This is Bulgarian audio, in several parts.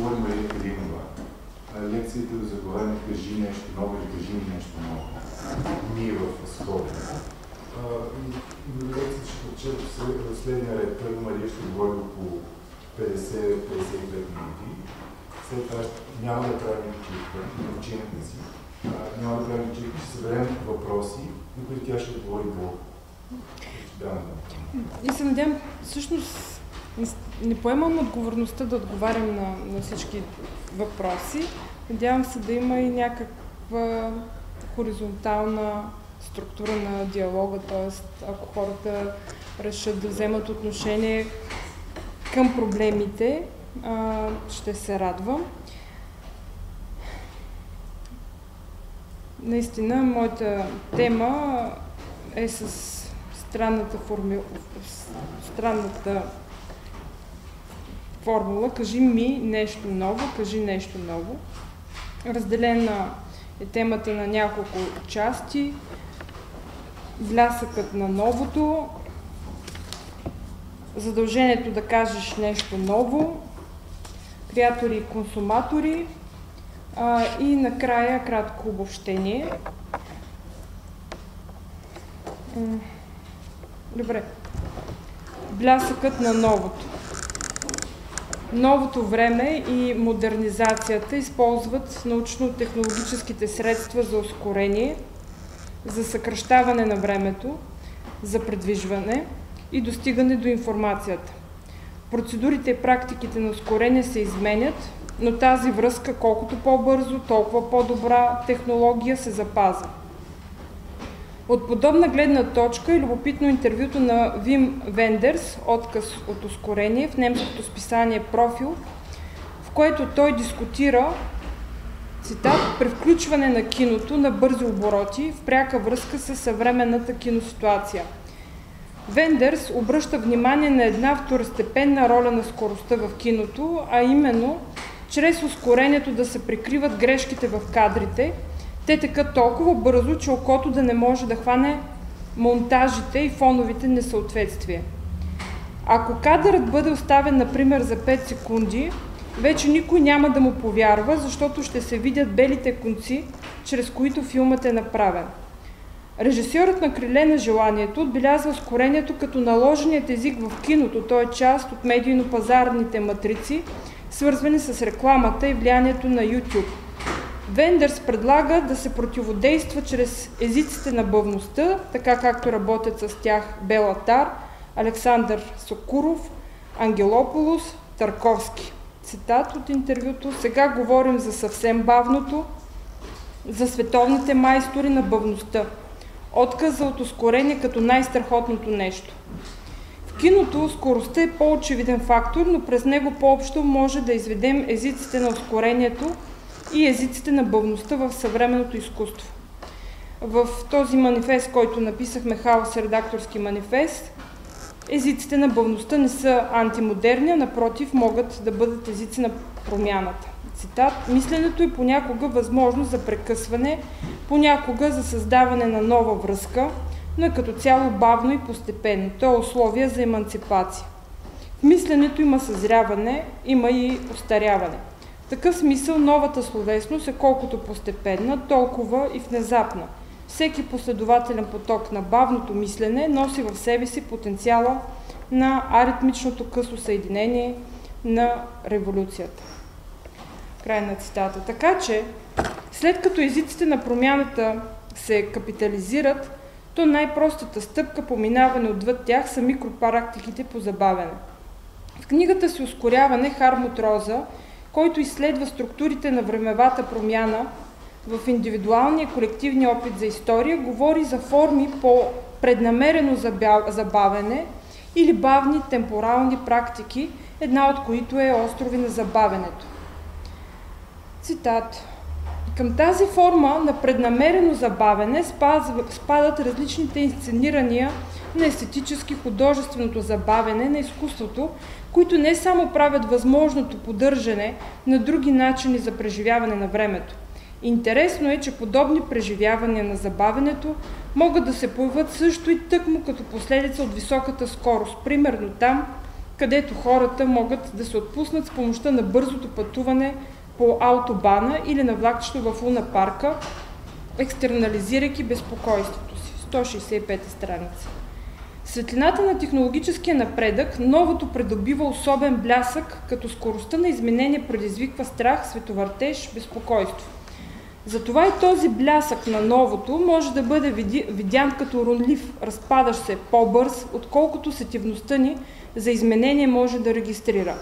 говори Мария Калинова. Лекцията до заглавяне "Кажи нещо ново" или "Кажи ми нещо ново". Ние в Сходен. Лекцията ще прочета в следния ред. Първо Мария ще говори около 50-55 минути. След това няма да правим читка, научената си. Няма да правим читка, ще съберем въпроси, на които тя ще отговори дълго. И се надявам, всъщност, не поемам отговорността да отговарям на всички въпроси. Надявам се да има и някаква хоризонтална структура на диалога, т.е. ако хората решат да вземат отношение към проблемите, ще се радвам. Наистина, моята тема е с странната формула "Кажи ми нещо ново, кажи нещо ново". Разделена е темата на няколко части. Блясъкът на новото, задължението да кажеш нещо ново, креатори и консуматори и накрая кратко обобщение. Добре. Блясъкът на новото. Новото време и модернизацията използват научно-технологическите средства за ускорение, за съкращаване на времето, за придвижване и достигане до информацията. Процедурите и практиките на ускорение се изменят, но тази връзка, колкото по-бързо, толкова по-добра технология се запазва. От подобна гледна точка е любопитно интервюто на Вим Вендерс, "Отказ от ускорение", в немското списание "Профил", в което той дискутира, цитат, "превключване на киното на бързи обороти в пряка връзка с съвременната киноситуация". Вендерс обръща внимание на една второстепенна роля на скоростта в киното, а именно чрез ускорението да се прикриват грешките в кадрите. Те текат толкова бързо, че окото да не може да хване монтажите и фоновите несъответствия. Ако кадърът бъде оставен, например, за 5 секунди, вече никой няма да му повярва, защото ще се видят белите конци, чрез които филмът е направен. Режисьорът на "Криле на желанието" отбелязва ускорението като наложеният език в киното. Той е част от медийно-пазарните матрици, свързвани с рекламата и влиянието на YouTube. Вендерс предлага да се противодейства чрез езиците на бавността, така както работят с тях Бела Тар, Александър Сокуров, Ангелополос, Тарковски. Цитат от интервюто: "Сега говорим за съвсем бавното, за световните майстори на бавността. Отказа от ускорение като най-страхотното нещо. В киното скоростта е по-очевиден фактор, но през него по-общо може да изведем езиците на ускорението и езиците на бавността в съвременното изкуство". В този манифест, който написахме, "Хаос, редакторски манифест", езиците на бавността не са антимодерни, а напротив могат да бъдат езици на промяната. Цитат: "Мисленето е понякога възможност за прекъсване, понякога за създаване на нова връзка, но е като цяло бавно и постепенно. То е условие за еманципация. В мисленето има съзряване, има и остаряване. В такъв смисъл новата словесност е колкото постепенна, толкова и внезапна. Всеки последователен поток на бавното мислене носи в себе си потенциала на аритмичното късо съединение на революцията". Край на цитата. Така че, след като езиците на промяната се капитализират, то най-простата стъпка по минаване отвъд тях са микропрактиките по забавяне. В книгата си "Ускоряване" Хармут Роза, който изследва структурите на времевата промяна в индивидуалния и колективния опит за история, говори за форми по преднамерено забавяне или бавни темпорални практики, една от които е острови на забавянето. Цитат: "Към тази форма на преднамерено забавяне спадат различните инсценирания на естетически художественото забавяне на изкуството, които не само правят възможното поддържане на други начини за преживяване на времето. Интересно е, че подобни преживявания на забавянето могат да се появят също и тъкмо като последица от високата скорост, примерно там, където хората могат да се отпуснат с помощта на бързото пътуване по автобана или на влакчето в Луна парка, екстернализирайки безпокойството си. 165 страница. Светлината на технологическия напредък, новото придобива особен блясък, като скоростта на изменение предизвиква страх, световъртеж, безпокойство. Затова и този блясък на новото може да бъде видян като рунлив, разпадащ се по-бърз, отколкото сетивността ни за изменение може да регистрира.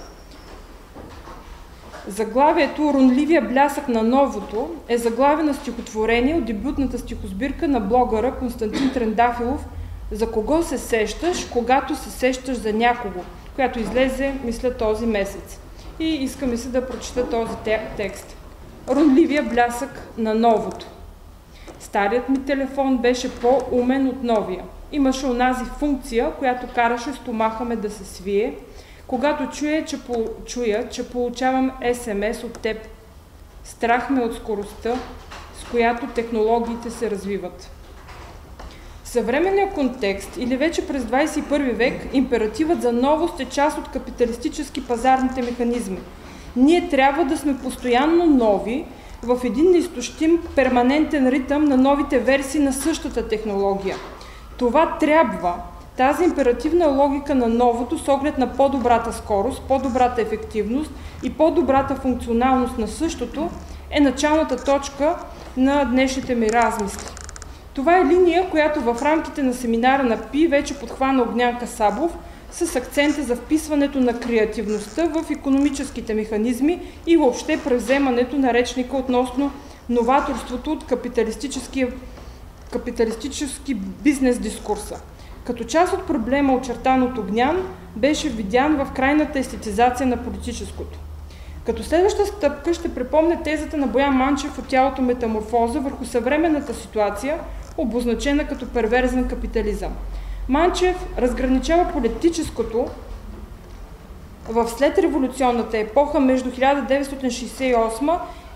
Заглавието «Рунливия блясък на новото» е заглавие на стихотворение от дебютната стихосбирка на блогъра Константин Трендафилов «За кого се сещаш, когато се сещаш за някого», която излезе, мисля, този месец. И иска ми се да прочета този текст. Рунливия блясък на новото. Старият ми телефон беше по-умен от новия. Имаше онази функция, която караше стомаха ме да се свие, когато чуя, че получавам СМС от теб. Страх ме от скоростта, с която технологиите се развиват. В съвременния контекст или вече през 21 век императивът за новост е част от капиталистически пазарните механизми. Ние трябва да сме постоянно нови в един неизтощим перманентен ритъм на новите версии на същата технология. Това трябва, тази императивна логика на новото с оглед на по-добрата скорост, по-добрата ефективност и по-добрата функционалност на същото е началната точка на днешните ми размисли. Това е линия, която в рамките на семинара на ПИ вече подхвана Огнян Касабов с акцента за вписването на креативността в икономическите механизми и въобще превземането на речника относно новаторството от капиталистически бизнес дискурса. Като част от проблема, очертан от Огнян, беше видян в крайната естетизация на политическото. Като следваща стъпка ще припомня тезата на Боян Манчев от тялото метаморфоза върху съвременната ситуация, обозначена като перверзен капитализъм. Манчев разграничава политическото в следреволюционната епоха между 1968 и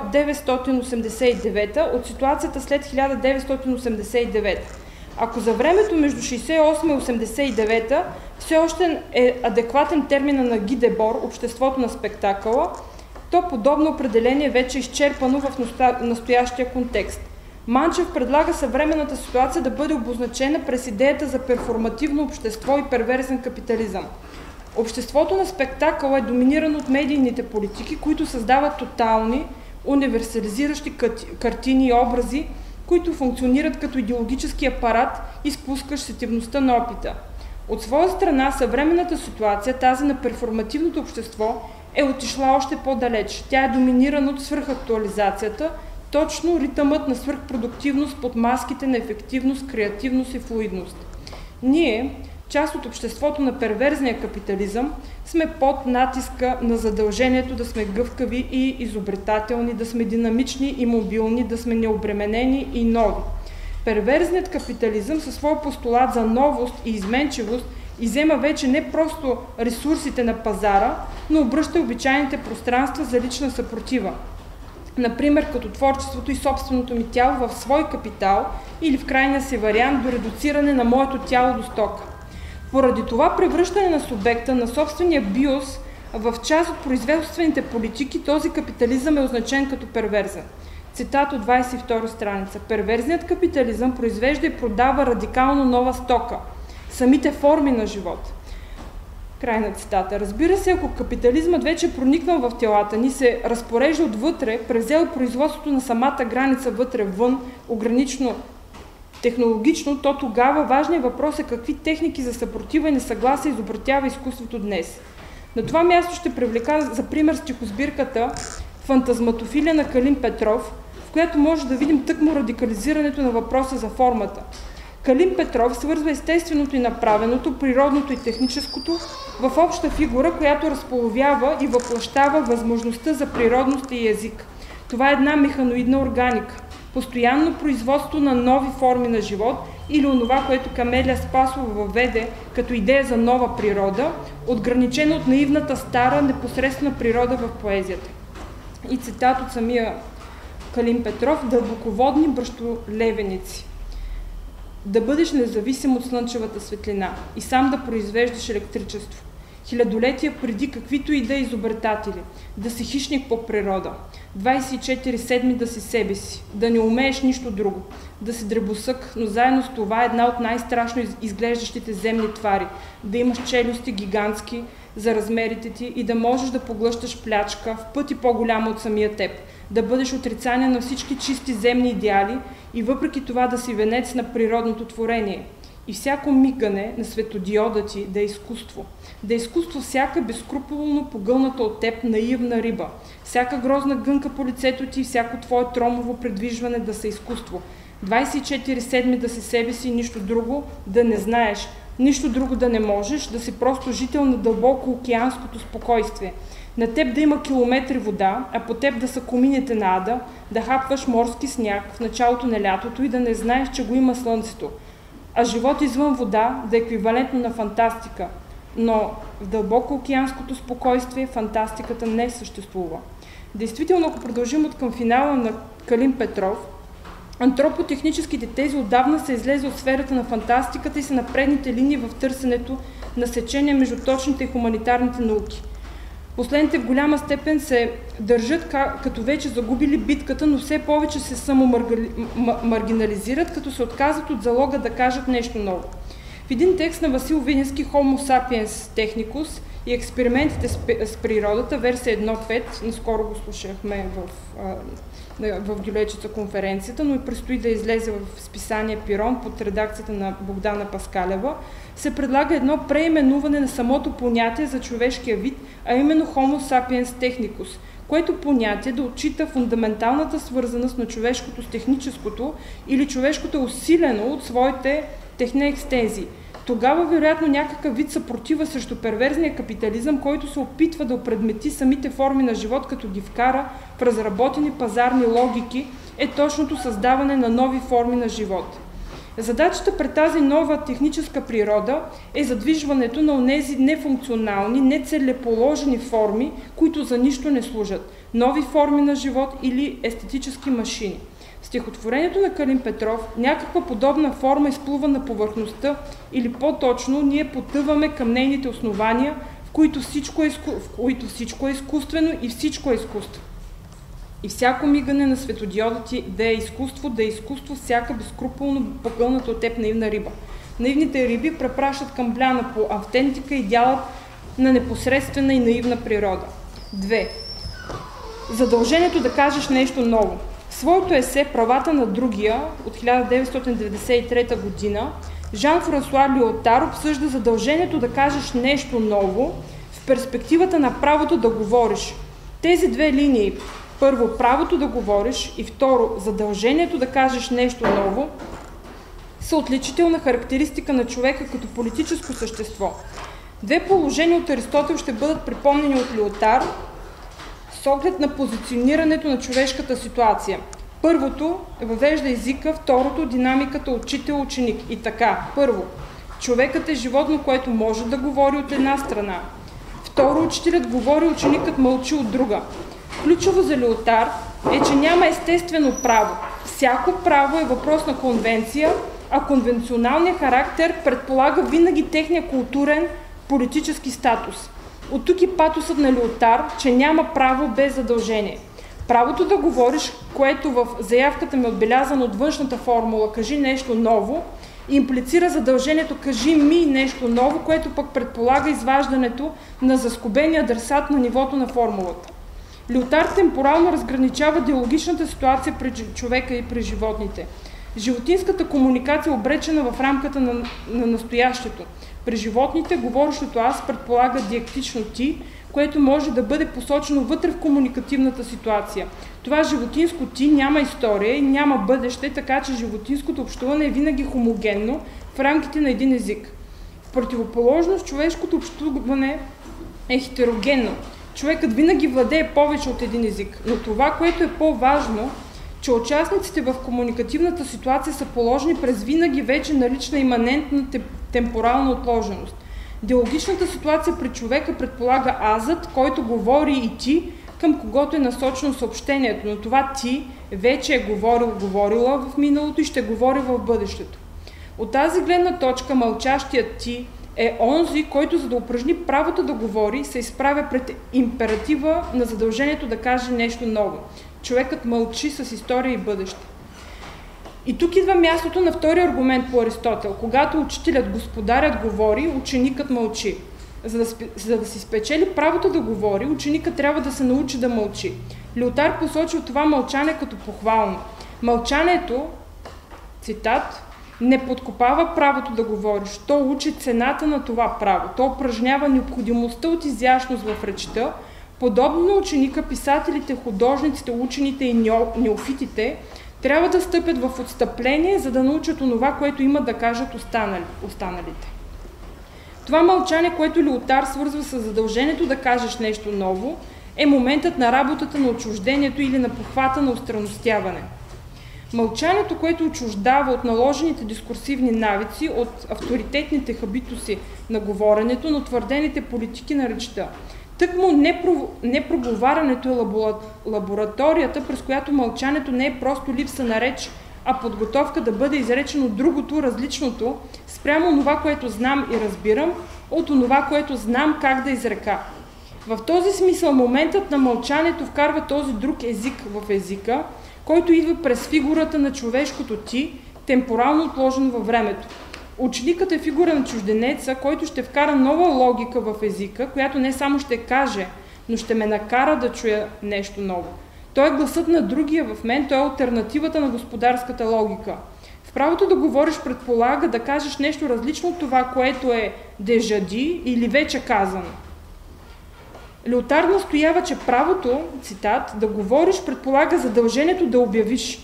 1989 от ситуацията след 1989. Ако за времето между 1968 и 1989 все още е адекватен термина на Ги Дебор «Обществото на спектакъла», то подобно определение вече е изчерпано в настоящия контекст. Манчев предлага съвременната ситуация да бъде обозначена през идеята за перформативно общество и перверзен капитализъм. Обществото на спектакъла е доминирано от медийните политики, които създават тотални, универсализиращи картини и образи, които функционират като идеологически апарат, изпускащ сетивността на опита. От своя страна, съвременната ситуация, тази на перформативното общество, е отишла още по-далеч. Тя е доминирана от свръхактуализацията, точно ритъмът на свръхпродуктивност под маските на ефективност, креативност и флуидност. Ние, част от обществото на перверзния капитализъм, сме под натиска на задължението да сме гъвкави и изобретателни, да сме динамични и мобилни, да сме необременени и нови. Перверзният капитализъм със своя постулат за новост и изменчивост иззема вече не просто ресурсите на пазара, но обръща обичайните пространства за лична съпротива. Например, като творчеството и собственото ми тяло в свой капитал или в крайния си вариант до редуциране на моето тяло до стока. Поради това превръщане на субекта на собствения биос в част от производствените политики, този капитализъм е означен като перверзен. Цитат от 22 страница. Перверзният капитализъм произвежда и продава радикално нова стока – самите форми на живот. Край на цитата. Разбира се, ако капитализмът вече проникнал в телата ни, се разпорежда отвътре, превзел производството на самата граница вътре-вън, огранично технологично, то тогава важният въпрос е какви техники за съпротива и несъгласие изобретява изкуството днес. На това място ще привлека за пример стихосбирката «Фантазматофилия» на Калин Петров, в която може да видим тъкмо радикализирането на въпроса за формата. Калин Петров свързва естественото и направеното, природното и техническото в обща фигура, която разполовява и въплъщава възможността за природност и език. Това е една механоидна органика, постоянно производство на нови форми на живот или онова, което Камелия Спасова въведе като идея за нова природа, отграничена от наивната стара непосредствена природа в поезията. И цитат от самия Калин Петров: «Дълбоководни бръщолевеници. Да бъдеш независим от слънчевата светлина и сам да произвеждаш електричество. хилядолетия преди каквито и да е изобретатели, да си хищник по природа, 24/7 да си себе си, да не умееш нищо друго, да си дребосък, но заедно с това една от най-страшно изглеждащите земни твари, да имаш челюсти гигантски за размерите ти и да можеш да поглъщаш плячка в пъти по-голяма от самия теб, да бъдеш отрицание на всички чисти земни идеали и въпреки това да си венец на природното творение. И всяко мигане на светодиода ти да е изкуство. Да е изкуство всяка безскрупулно погълната от теб наивна риба. Всяка грозна гънка по лицето ти и всяко твое тромово предвижване да са изкуство. 24/7 да си себе си, нищо друго да не знаеш, нищо друго да не можеш, да си просто жител на дълбоко океанското спокойствие. На теб да има километри вода, а по теб да са комините на ада, да хапваш морски сняг в началото на лятото и да не знаеш, че го има слънцето. А живот извън вода да е еквивалентно на фантастика. Но в дълбоко океанското спокойствие фантастиката не съществува. Действително, ако продължим от към финала на Калин Петров, антропотехническите тези отдавна са излезе от сферата на фантастиката и са на предните линии в търсенето на сечение между точните и хуманитарните науки. Последните в голяма степен се държат като вече загубили битката, но все повече се самомаргинализират, като се отказват от залога да кажат нещо ново. В един текст на Васил Виневски Homo sapiens technicus и експериментите с природата, версия 1.5, наскоро го слушахме в Гюлечица конференцията, но и предстои да излезе в списание Пирон под редакцията на Богдана Паскалева, се предлага едно преименуване на самото понятие за човешкия вид, а именно Homo sapiens technicus, което понятие да отчита фундаменталната свързаност на човешкото с техническото или човешкото усилено от своите техни екстензии. Тогава, вероятно, някакъв вид съпротива срещу перверзния капитализъм, който се опитва да опредмети самите форми на живот, като ги вкара в разработени пазарни логики, е точното създаване на нови форми на живот. Задачата пред тази нова техническа природа е задвижването на онези нефункционални, нецелеположени форми, които за нищо не служат. Нови форми на живот или естетически машини. В стихотворението на Калин Петров някаква подобна форма изплува на повърхността или по-точно ние потъваме към нейните основания, в които всичко е изкуствено и всичко е изкуство. И всяко мигане на светодиода ти да е изкуство всяка безскрупулно погълната от теб наивна риба. Наивните риби препращат към бляна по автентика идеалът на непосредствена и наивна природа. 2. Задължението да кажеш нещо ново. В своето есе «Правата на другия» от 1993 година Жан-Франсуа Лиотар обсъжда задължението да кажеш нещо ново в перспективата на правото да говориш. Тези две линии, първо правото да говориш и второ задължението да кажеш нещо ново, са отличителна характеристика на човека като политическо същество. Две положения от Аристотел ще бъдат припомнени от Лиотар с оглед на позиционирането на човешката ситуация. Първото въвежда езика, второто динамиката учител-ученик. И така, първо, човекът е животно, което може да говори от една страна. Второ, учителят говори, ученикът мълчи от друга. Ключово за Лиотар е, че няма естествено право. Всяко право е въпрос на конвенция, а конвенционалният характер предполага винаги техния културен, политически статус. От тук и патосът на Лиотар, че няма право без задължение. Правото да говориш, което в заявката ми е отбелязано от външната формула «кажи нещо ново», имплицира задължението «кажи ми нещо ново», което пък предполага изваждането на заскобения адресат на нивото на формулата. Лиотар темпорално разграничава диалогичната ситуация при човека и при животните. Животинската комуникация е обречена в рамката на настоящето. При животните говорещото аз предполага диактично ти, което може да бъде посочено вътре в комуникативната ситуация. Това животинско ти няма история и няма бъдеще, така че животинското общуване е винаги хомогенно в рамките на един език. В противоположност, човешкото общуване е хетерогенно. Човекът винаги владее повече от един език, но това, което е по-важно, че участниците в комуникативната ситуация са положени през винаги вече налична иманентна темпорална отложеност. Диалогичната ситуация при човека предполага азът, който говори и ти, към когото е насочено съобщението, но това ти вече е говорила в миналото и ще говори в бъдещето. От тази гледна точка мълчащият ти е онзи, който за да упражни правото да говори, се изправя пред императива на задължението да каже нещо ново. Човекът мълчи с история и бъдеще. И тук идва мястото на втори аргумент по Аристотел. Когато учителят, господарят говори, ученикът мълчи. За да си спечели правото да говори, ученикът трябва да се научи да мълчи. Леотар посочил това мълчане като похвално. Мълчанието, цитат, не подкопава правото да говориш. То учи цената на това право. То упражнява необходимостта от изящност в речта. Подобно на ученика, писателите, художниците, учените и неофитите трябва да стъпят в отстъпление, за да научат онова, което имат да кажат останалите. Това мълчание, което Леотар свързва с задължението да кажеш нещо ново, е моментът на работата на отчуждението или на похвата на остранностяване. Мълчанието, което отчуждава от наложените дискурсивни навици, от авторитетните хабитуси на говоренето, на утвърдените политики на речта. Тъкмо непроговарянето е лабораторията, през която мълчанието не е просто липса на реч, а подготовка да бъде изречено другото, различното, спрямо това, което знам и разбирам, от това, което знам как да изрека. В този смисъл моментът на мълчанието вкарва този друг език в езика, който идва през фигурата на човешкото ти, темпорално отложено във времето. Ученикът е фигура на чужденеца, който ще вкара нова логика в езика, която не само ще каже, но ще ме накара да чуя нещо ново. Той е гласът на другия в мен, той е алтернативата на господарската логика. В правото да говориш предполага да кажеш нещо различно от това, което е дежади или вече казано. Леотар настоява, че правото, цитат, да говориш предполага задължението да обявиш.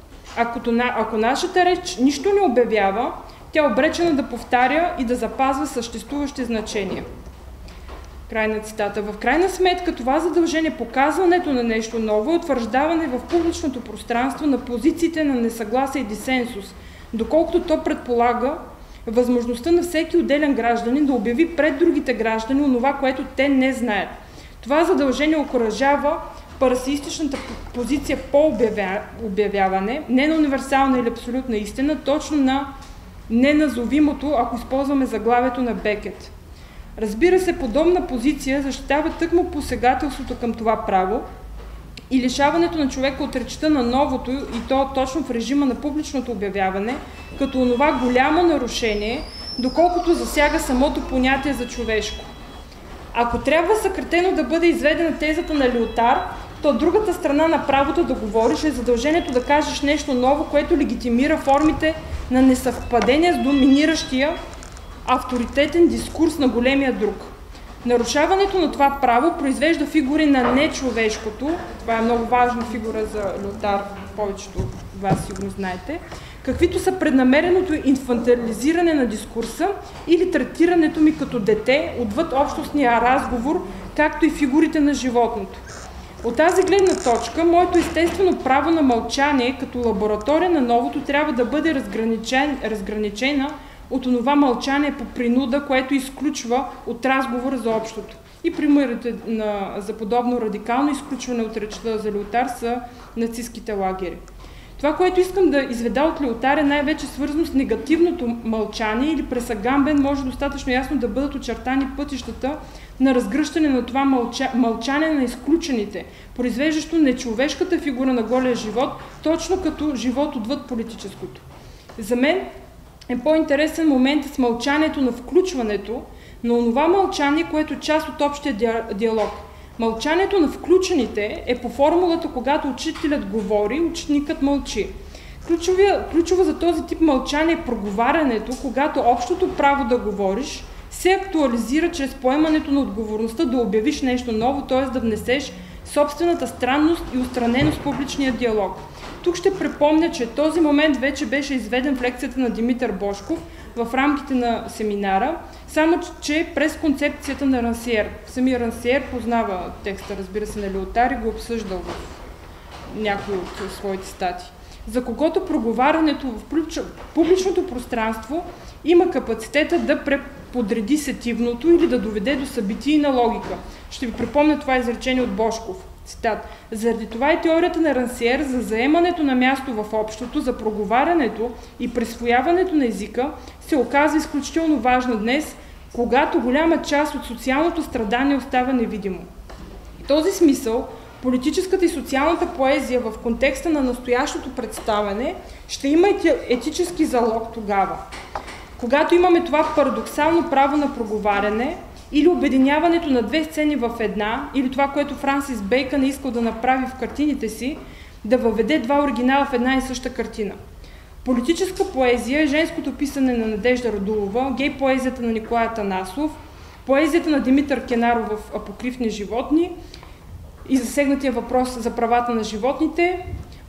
Ако нашата реч нищо не обявява, тя е обречена да повтаря и да запазва съществуващи значения. Край на цитата. В крайна сметка това задължение, показването на нещо ново, е утвърждаване в публичното пространство на позициите на несъгласие и дисенсус, доколкото то предполага възможността на всеки отделен гражданин да обяви пред другите граждани онова, което те не знаят. Това задължение окуражава парасеистичната позиция по обявяване, не на универсална или абсолютна истина, точно на неназовимото, ако използваме заглавието на Бекет. Разбира се, подобна позиция защитава тъкмо посегателството към това право и лишаването на човека от речта на новото, и то точно в режима на публичното обявяване, като онова голямо нарушение, доколкото засяга самото понятие за човешко. Ако трябва съкратено да бъде изведена тезата на Леотар, то другата страна на правото да говориш е задължението да кажеш нещо ново, което легитимира формите на несъвпадение с доминиращия авторитетен дискурс на големия друг. Нарушаването на това право произвежда фигури на нечовешкото, това е много важна фигура за Леотар, повечето от вас сигурно знаете, каквито са преднамереното инфантилизиране на дискурса или третирането ми като дете отвъд общностния разговор, както и фигурите на животното. От тази гледна точка, моето естествено право на мълчание като лаборатория на новото трябва да бъде разграничена от онова мълчание по принуда, което изключва от разговора за общото. И примерите за подобно радикално изключване от речта за Леотар са нацистските лагери. Това, което искам да изведа от Леотар, е най-вече свързано с негативното мълчание или през Агамбен може достатъчно ясно да бъдат очертани пътищата на разгръщане на това мълчание на изключените, произвеждащо нечовешката фигура на голия живот, точно като живот отвъд политическото. За мен е по-интересен момент с мълчанието на включването, но онова мълчание, което е част от общия диалог. Мълчанието на включените е по формулата, когато учителят говори, ученикът мълчи. Ключово за този тип мълчание е проговарянето, когато общото право да говориш се актуализира чрез поемането на отговорността да обявиш нещо ново, т.е. да внесеш собствената странност и устраненост в публичния диалог. Тук ще припомня, че този момент вече беше изведен в лекцията на Димитър Божков в рамките на семинара, само че през концепцията на Рансиер. Самия Рансиер познава текста, разбира се, на Леотар и го обсъждал в някои от своите статии. За когото проговарянето в публичното пространство има капацитета да преподреди сетивното или да доведе до събитийна логика. Ще ви припомня това изречение от Божков. Цитат. Заради това и теорията на Рансиер за заемането на място в общото, за проговарянето и присвояването на езика се оказва изключително важна днес, когато голяма част от социалното страдание остава невидимо. В този смисъл, политическата и социалната поезия в контекста на настоящото представяне ще има етически залог тогава, когато имаме това парадоксално право на проговаряне или обединяването на две сцени в една, или това, което Франсис Бейкън е искал да направи в картините си, да въведе два оригинала в една и съща картина. Политическа поезия е женското писане на Надежда Радулова, гей поезията на Николай Атанасов, поезията на Димитър Кенаров в Апокрифни животни и засегнатия въпрос за правата на животните.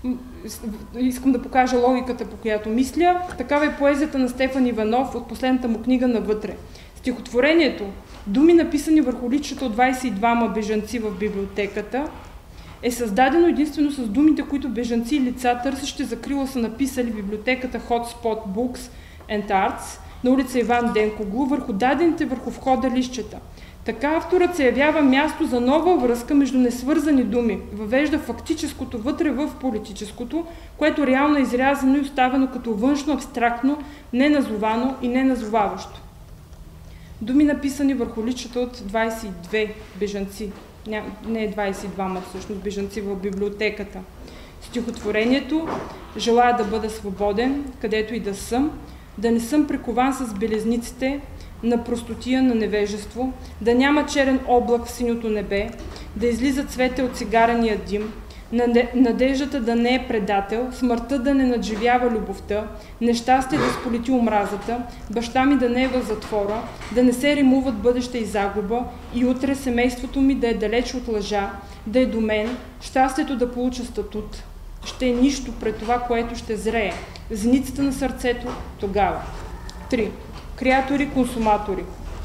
Искам да покажа логиката, по която мисля. Такава е поезията на Стефан Иванов от последната му книга "Навътре". Стихотворението "Думи, написани върху личата от 22 бежанци в библиотеката" е създадено единствено с думите, които бежанци и лица, търсещи закрила, са написали в библиотеката Hotspot Books and Arts на улица Иван Денкоглу върху дадените върху входа листчета. Така авторът се явява място за нова връзка между несвързани думи, въвежда фактическото вътре в политическото, което реално е изрязано и оставено като външно, абстрактно, неназовано и неназоваващо. Думи, написани върху личата от 22 бежанци. Не 22, всъщност бежанци в библиотеката. Стихотворението "Желая да бъда свободен, където и да съм, да не съм прикован с белезниците на простотия на невежество, да няма черен облак в синьото небе, да излиза цвете от цигарения дим, надеждата да не е предател, смъртта да не надживява любовта, нещастие да сполети омразата, баща ми да не е в затвора, да не се римуват бъдеще и загуба, и утре семейството ми да е далеч от лъжа, да е до мен, щастието да получа статут. Ще е нищо пред това, което ще зрее. Зеницата на сърцето тогава. 3. Креатори, консуматори.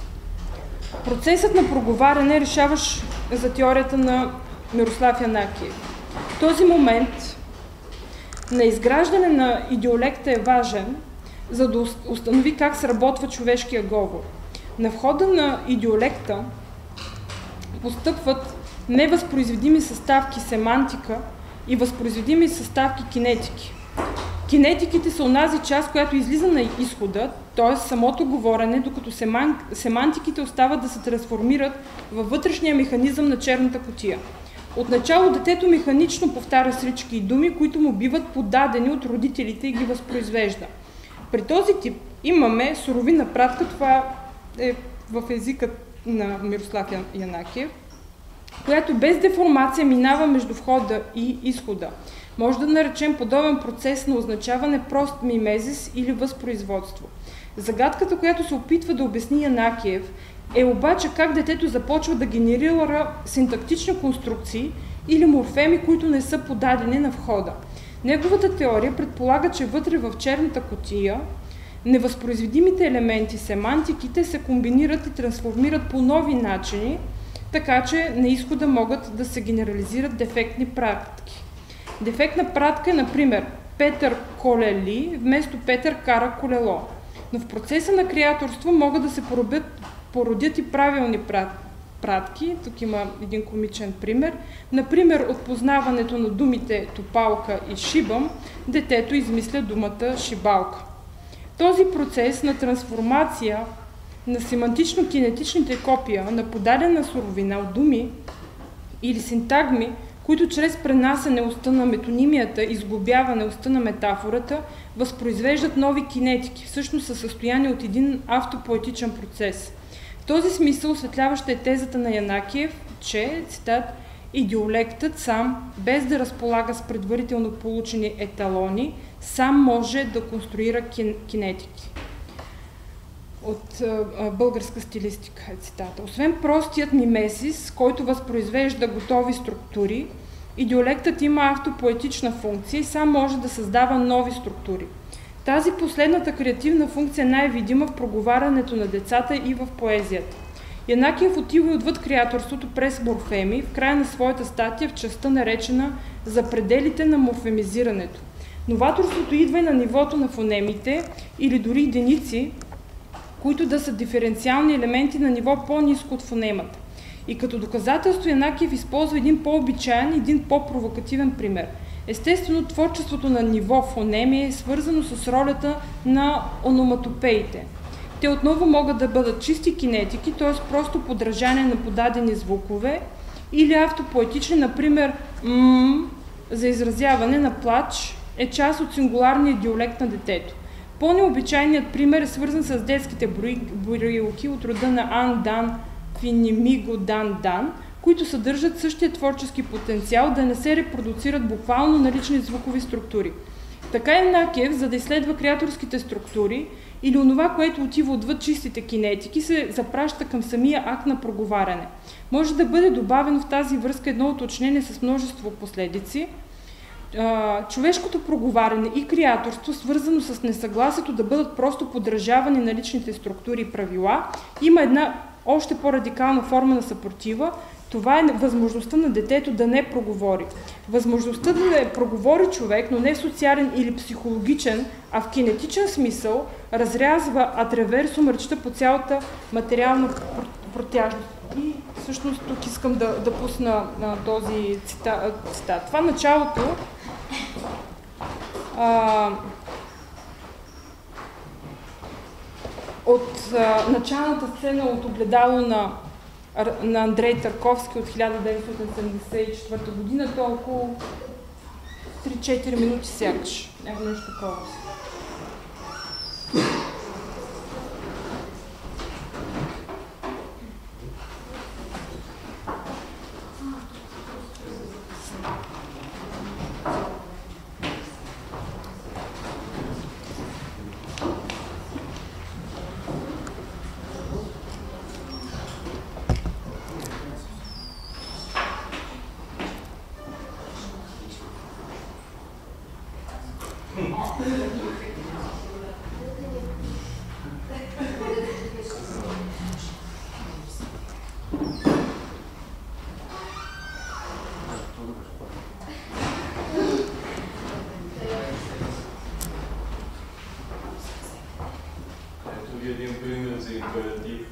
Процесът на проговаряне е решаващ за теорията на Мирослав Янакиев. Този момент на изграждане на идеолекта е важен, за да установи как сработва човешкия говор. На входа на идеолекта постъпват невъзпроизведими съставки семантика и възпроизведими съставки кинетики. Кинетиките са онази част, която излиза на изхода, т.е. самото говорене, докато семантиките остават да се трансформират във вътрешния механизъм на черната кутия. Отначало детето механично повтаря срички и думи, които му биват подадени от родителите и ги възпроизвежда. При този тип имаме суровинна пратка, това е в езика на Мирослав Янакиев, която без деформация минава между входа и изхода. Може да наречем подобен процес на означаване прост мимезис или възпроизводство. Загадката, която се опитва да обясни Янакиев, е обаче как детето започва да генерира синтактични конструкции или морфеми, които не са подадени на входа. Неговата теория предполага, че вътре в черната кутия невъзпроизведимите елементи, семантиките, се комбинират и трансформират по нови начини, така че на изхода могат да се генерализират дефектни пратки. Дефектна пратка е, например, Петър колели вместо Петър кара колело. Но в процеса на креаторство могат да се породят и правилни пратки. Тук има един комичен пример. Например, от познаването на думите топалка и шибам, детето измисля думата шибалка. Този процес на трансформация на семантично-кинетичните копия на подадена суровина от думи или синтагми, които чрез пренасене уста на метонимията, изглобяване уста на метафората, възпроизвеждат нови кинетики, всъщност със състояние от един автопоетичен процес. В този смисъл осветляваща е тезата на Янакиев, че, цитат, идеолектът сам, без да разполага с предварително получени еталони, сам може да конструира кинетики. От българска стилистика е цитата. Освен простият мимезис, който възпроизвежда готови структури, идеолектът има автопоетична функция и сам може да създава нови структури. Тази последната креативна функция е най-видима в проговарянето на децата и в поезията. Янакиев отива и отвъд креаторството през морфеми в края на своята статия в частта наречена "За пределите на морфемизирането". Новаторството идва и на нивото на фонемите или дори единици, които да са диференциални елементи на ниво по-ниско от фонемата. И като доказателство Янакиев използва един по-обичаен и един по-провокативен пример. Естествено, творчеството на ниво фонеми е свързано с ролята на ономатопеите. Те отново могат да бъдат чисти кинетики, т.е. просто подражание на подадени звукове, или автопоетични, например за изразяване на плач е част от сингуларния диалект на детето. По-необичайният пример е свързан с детските борилки от рода на Ан Дан, Финимиго Дан Дан, които съдържат същия творчески потенциал да не се репродуцират буквално налични звукови структури. Така Янакиев, за да изследва креаторските структури или онова, което отива отвъд чистите кинетики, се запраща към самия акт на проговаряне. Може да бъде добавено в тази връзка едно уточнение с множество последици. Човешкото проговаряне и креаторство, свързано с несъгласието да бъдат просто подражавани на личните структури и правила, има една още по-радикална форма на съпротива. Това е възможността на детето да не проговори. Възможността да не проговори човек, но не социален или психологичен, а в кинетичен смисъл, разрязва атреверсум речта по цялата материална протяжност. И всъщност тук искам да пусна този цитат. Това началото от началната сцена от огледало на Андрей Тарковски от 1974 година, то е около 3-4 минути сякаш. Няма нещо такова. Един пример за императив.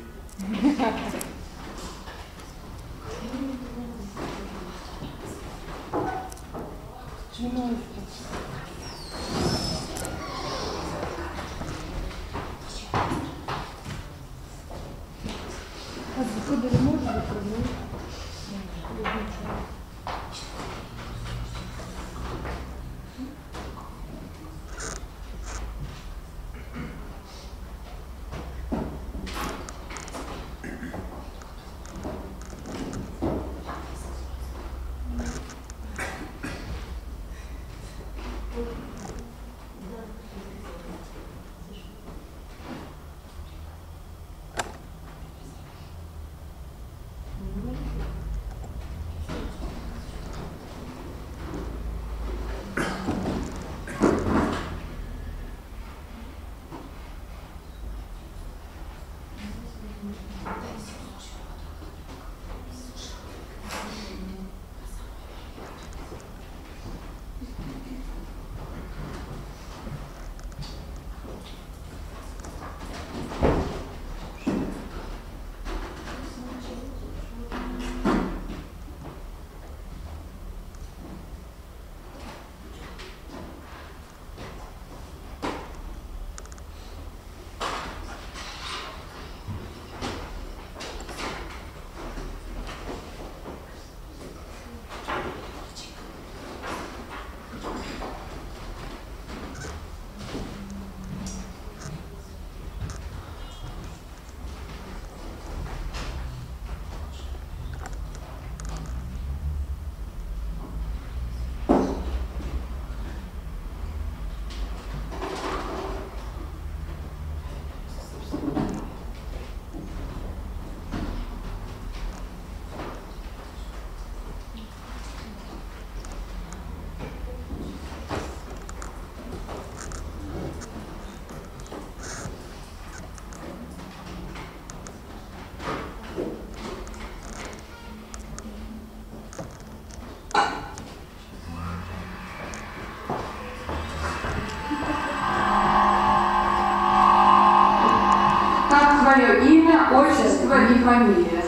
Имя, отчество и фамилия.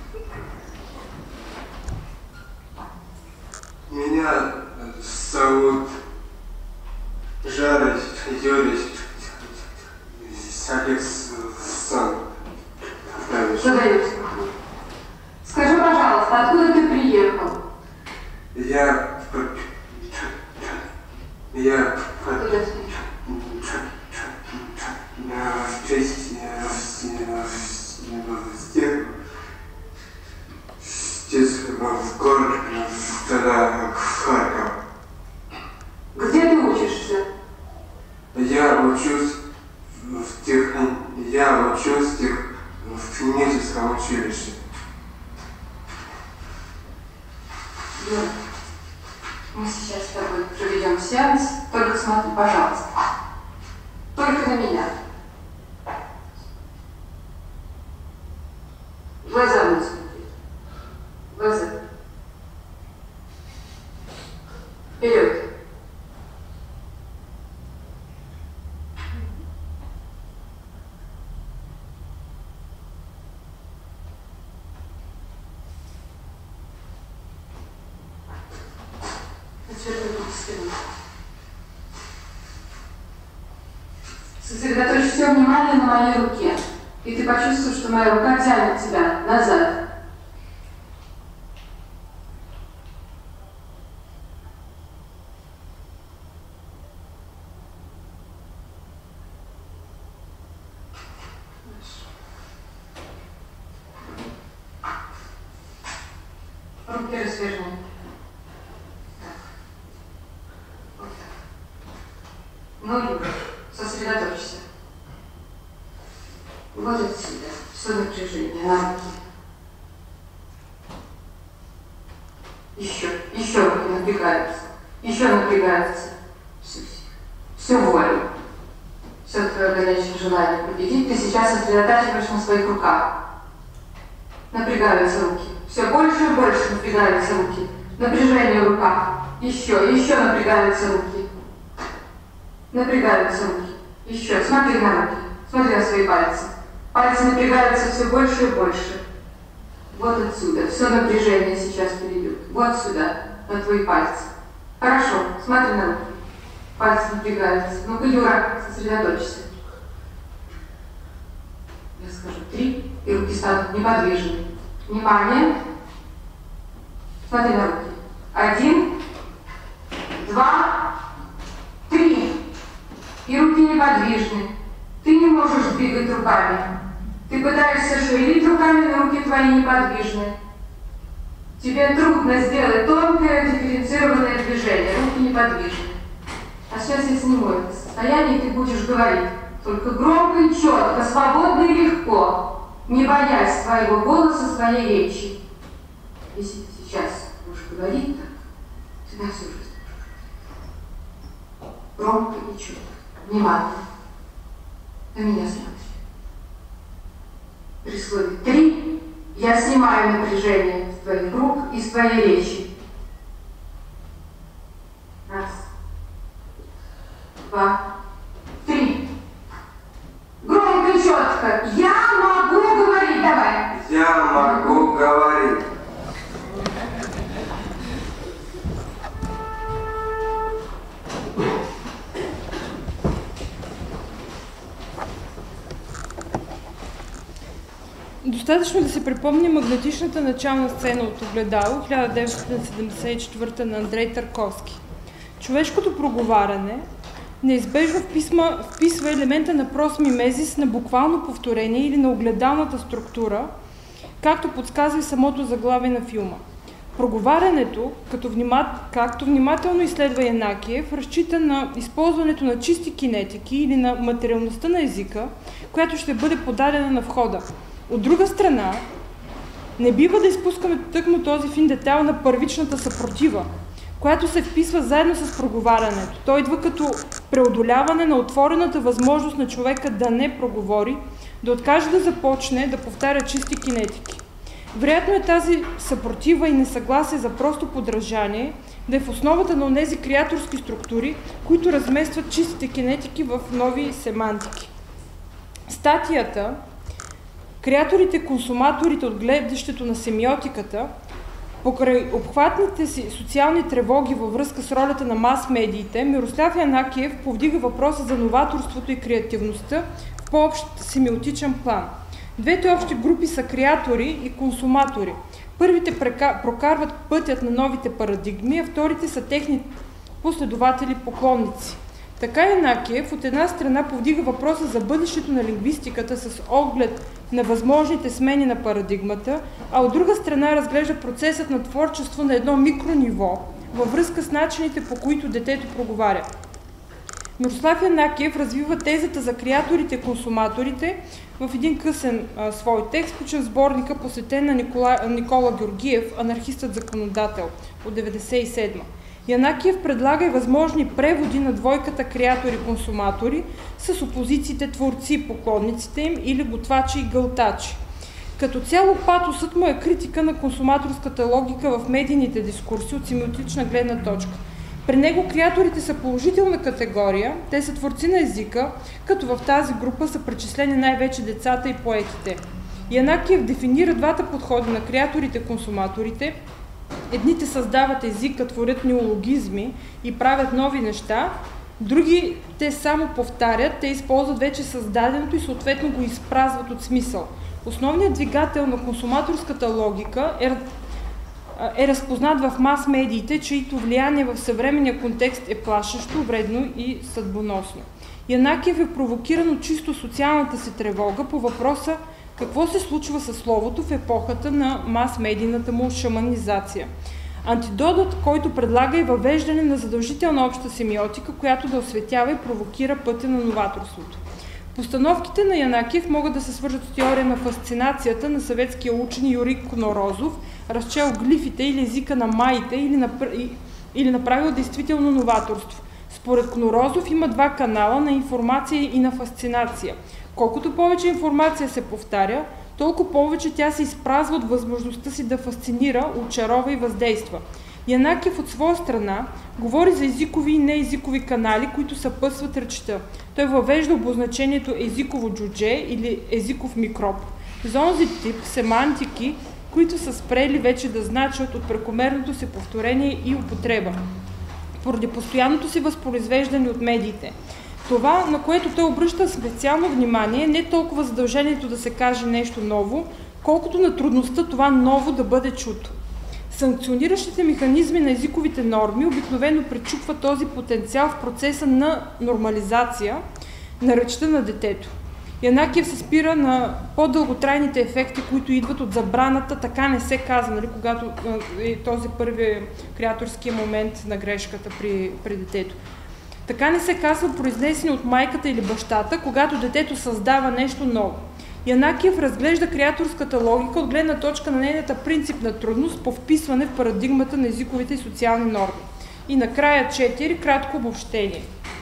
Меня зовут Жарыч Юрьевич Александрович. Задаюсь. Скажи, пожалуйста, откуда ты приехал? Я Откуда ты? в город, тогда в Харьков. Где ты учишься? Я учусь в техническом училище. Юра, мы сейчас с тобой проведем сеанс. Только смотри, пожалуйста. Только на меня. В глаза мне смотри. В глаза. Вперед. Сосредоточь все внимание на моей руке, и ты почувствуешь, что моя рука тянет тебя назад. Руки разверни. Вот так. Ну, Юра, сосредоточься. Вот отсюда. Все напряжение на руки. Еще руки напрягаются. Еще напрягаются. Все волю. Все твое горячее желание победить. Ты сейчас сосредотачиваешь на своих руках. Напрягаются руки. Все больше и больше напрягаются руки. Напряжение в руках. Еще напрягаются руки. Напрягаются руки. Еще. Смотри на руки. Смотри на свои пальцы. Пальцы напрягаются все больше и больше. Вот отсюда. Все напряжение сейчас перейдет. Вот сюда. На твои пальцы. Хорошо. Смотри на руки. Пальцы напрягаются. Ну-ка, Юра, сосредоточься. Я скажу 3, и руки станут неподвижными. Внимание. Смотри на руки. 1, 2, 3. И руки неподвижны. Ты не можешь двигать руками. Ты пытаешься шевелить руками, но руки твои неподвижны. Тебе трудно сделать тонкое дифференцированное движение. Руки неподвижны. А сейчас я сниму это состояние, и ты будешь говорить. Только громко и четко, свободно и легко, не боясь своего голоса, своей речи. Если ты сейчас будешь говорить так, ты на всю жизнь будешь говорить. Громко и четко. Внимание. На меня смотри. При слове 3 я снимаю напряжение с твоих рук и с твоей речи. 1, 2, 3. Громко и четко. Я могу говорить. Давай. Я могу говорить. Достатъчно да се припомни магнетичната начална сцена от Огледало 1974 на Андрей Тарковски. Човешкото проговаряне неизбежно вписва елемента на просмимезис, на буквално повторение или на огледалната структура, както подсказва и самото заглавие на филма. Проговарянето, както внимателно изследва Янакиев, разчита на използването на чисти кинетики или на материалността на езика, която ще бъде подадена на входа. От друга страна, не бива да изпускаме тъкмо този фин детайл на първичната съпротива, която се вписва заедно с проговарянето. Той идва като преодоляване на отворената възможност на човека да не проговори, да откаже да започне да повтаря чисти кинетики. Вероятно е тази съпротива и несъгласие за просто подражание да е в основата на онези креаторски структури, които разместват чистите кинетики в нови семантики. Статията Креаторите-консуматорите от гледащето на семиотиката, покрай обхватните си социални тревоги във връзка с ролята на мас-медиите, Мирослав Янакиев повдига въпроса за новаторството и креативността в по-общ семиотичен план. Двете общи групи са креатори и консуматори. Първите прокарват пътят на новите парадигми, а вторите са техни последователи, поклонници. Така Янакиев от една страна повдига въпроса за бъдещето на лингвистиката с оглед на възможните смени на парадигмата, а от друга страна разглежда процесът на творчество на едно микрониво във връзка с начините, по които детето проговаря. Мирослав Янакиев развива тезата за креаторите и консуматорите в един късен свой текст, включен в сборника, посветен на Никола Георгиев, анархистът-законодател от 1997. Янакиев предлага и възможни преводи на двойката креатори-консуматори с опозициите творци, поклонниците им или готвачи и гълтачи. Като цяло патосът му е критика на консуматорската логика в медийните дискурси от семиотична гледна точка. При него креаторите са положителна категория, те са творци на езика, като в тази група са причислени най-вече децата и поетите. Янакиев дефинира двата подхода на креаторите-консуматорите. Едните създават езика, творят неологизми и правят нови неща, други те само повтарят, те използват вече създаденото и съответно го изпразват от смисъл. Основният двигател на консуматорската логика е разпознат в мас-медиите, чието влияние в съвременния контекст е плашещо, вредно и съдбоносно. Янакиев е провокиран от чисто социалната си тревога по въпроса какво се случва със словото в епохата на мас-медийната му шаманизация. Антидотът, който предлага, е въвеждане на задължителна обща семиотика, която да осветява и провокира пътя на новаторството. Постановките на Янакиев могат да се свържат с теория на фасцинацията на съветския учен Юрий Конорозов, разчел глифите или езика на маите или направил действително новаторство. Според Конорозов има два канала на информация и на фасцинация. Колкото повече информация се повтаря, толкова повече тя се изпразва от възможността си да фасцинира, очарова и въздейства. Янакиев от своя страна говори за езикови и неезикови канали, които съпътстват речта. Той въвежда обозначението езиково джудже или езиков микроб за онзи тип семантики, които са спрели вече да значат от прекомерното си повторение и употреба, поради постоянното си възпроизвеждане от медиите. Това, на което той обръща специално внимание, не толкова задължението да се каже нещо ново, колкото на трудността това ново да бъде чуто. Санкциониращите механизми на езиковите норми обикновено пречупват този потенциал в процеса на нормализация на речта на детето. Янакиев се спира на по-дълготрайните ефекти, които идват от забраната, така не се казва, нали, когато е този първи креаторски момент на грешката при детето. Така не се казва произнесени от майката или бащата, когато детето създава нещо ново. Янакиев разглежда креаторската логика от гледна точка на нейната принципна трудност по вписване в парадигмата на езиковите и социални норми. И накрая 4. Кратко обобщение.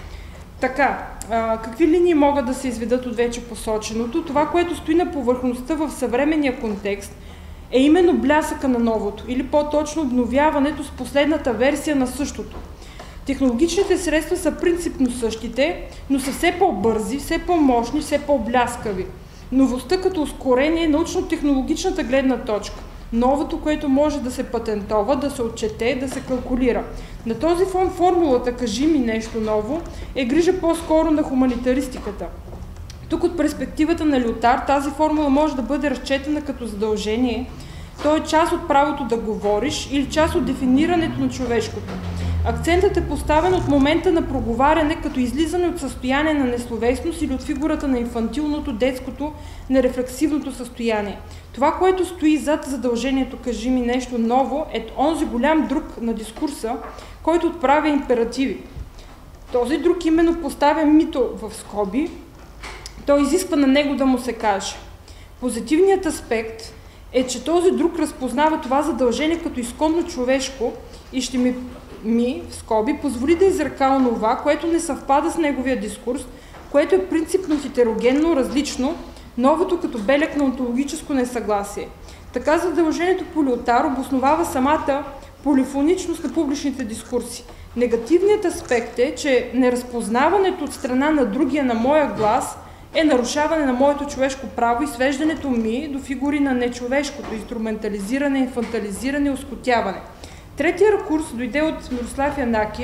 Така, какви линии могат да се изведат от вече посоченото? Това, което стои на повърхността в съвременния контекст, е именно блясъка на новото, или по-точно обновяването с последната версия на същото. Технологичните средства са принципно същите, но са все по-бързи, все по-мощни, все по-бляскави. Новостта като ускорение е научно-технологичната гледна точка. Новото, което може да се патентова, да се отчете, да се калкулира. На този фон формулата "кажи ми нещо ново" е грижа по-скоро на хуманитаристиката. Тук от перспективата на Лютар тази формула може да бъде разчетена като задължение. То е част от правото да говориш или част от дефинирането на човешкото. Акцентът е поставен от момента на проговаряне като излизане от състояние на несловесност или от фигурата на инфантилното, детското, нерефлексивното състояние. Това, което стои зад задължението "кажи ми нещо ново", е онзи голям друг на дискурса, който отправя императиви. Този друг именно поставя мито в скоби, той изисква на него да му се каже. Позитивният аспект е, че този друг разпознава това задължение като изконно човешко и ще ми в скоби позволи да изрека онова, което не съвпада с неговия дискурс, което е принципно хетерогенно, различно, новото като белег на онтологическо несъгласие. Така задължението по Лютар обосновава самата полифоничност на публичните дискурси. Негативният аспект е, че неразпознаването от страна на другия на моя глас е нарушаване на моето човешко право и свеждането ми до фигури на нечовешкото, инструментализиране, инфантализиране и оскотяване. Третия ракурс дойде от Мирослав Янакиев,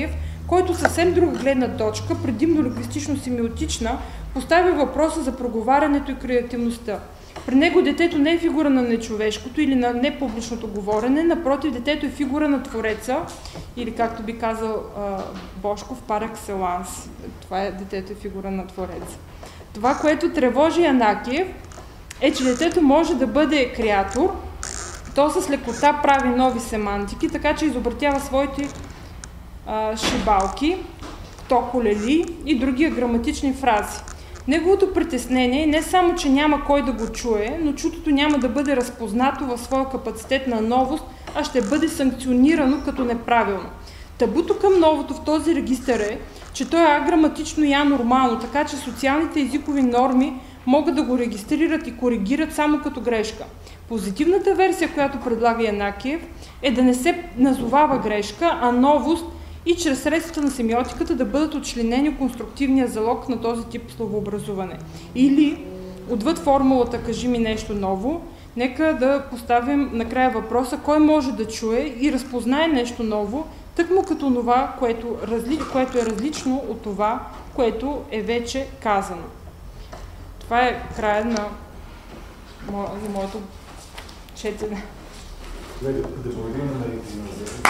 който съвсем друга гледна точка, предимно лингвистично-семиотична, поставя въпроса за проговарянето и креативността. При него детето не е фигура на нечовешкото или на непубличното говорене, напротив, детето е фигура на Твореца, или както би казал Бошков, пар екселанс. Това е, детето е фигура на Твореца. Това, което тревожи Янакиев, е, че детето може да бъде креатор, то с лекота прави нови семантики, така че изобретява своите шибалки, токолели и други граматични фрази. Неговото притеснение е не само, че няма кой да го чуе, но чутото няма да бъде разпознато в своя капацитет на новост, а ще бъде санкционирано като неправилно. Табуто към новото в този регистър е, че то е аграматично и анормално, така че социалните езикови норми могат да го регистрират и коригират само като грешка. Позитивната версия, която предлага Янакиев, е да не се назовава грешка, а новост и чрез средствата на семиотиката да бъдат отчленени конструктивния залог на този тип словообразуване. Или, отвъд формулата «Кажи ми нещо ново», нека да поставим накрая въпроса кой може да чуе и разпознае нещо ново, тъкмо като това, което е различно от това, което е вече казано. Това е края на моето четене. Да благодарим на Марите.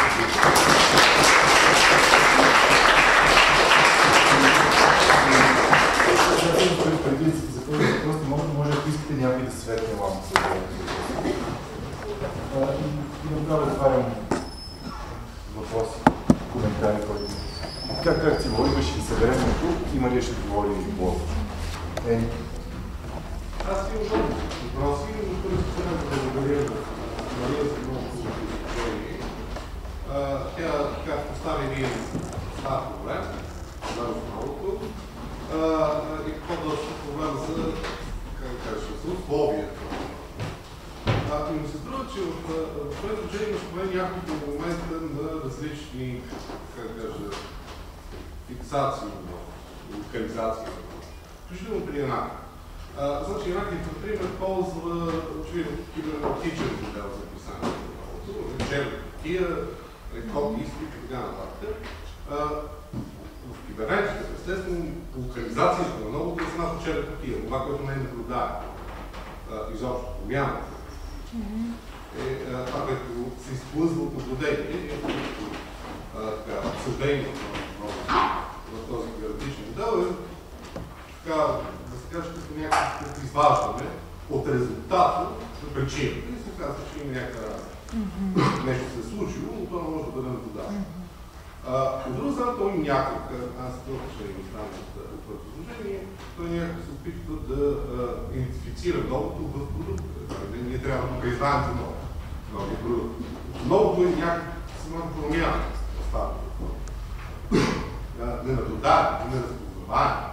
Преди за този въпрос, може да искате някой да светне лампа. И направо отварям въпроси, коментари, който... Как си говори, ще ги съберем на тук, има ли ще говори и по-лъчо? Аз имам въпроси, но първо искам да благодаря Мария за много хубаво изложение. Тя така постави един стар проблем за основното и по-дълъчно проблем за, за условията. И ми се струва, че в това изложение има спомен няколко момента на различни, фиксации, локализации, включително при Янакиев. Значи Янакиев, например, ползва очевидно кибернетичен модел за писане на новото, кутия, копии, изпит и така нататък. В кибернетиката, естествено, локализацията на новото е самата черна кутия, това, което не наблюдава изобщо промяната. Това, което се изплъзва от наблюдение, съждението в този кибернетичен модел е така, да се каже, като някакво изваждане от резултата на причината. И се казва, че има някаква нещо се е случило, но това може да бъде наблюдавано. От друга страна, той някак, аз това ще ви оставя от това изложение, той някак се опитва да идентифицира новото в продукта. Ние трябва да признаем за новия продукт. Новото е някак самата промяна на старото. Не наблюдаваме, не разпознаваме.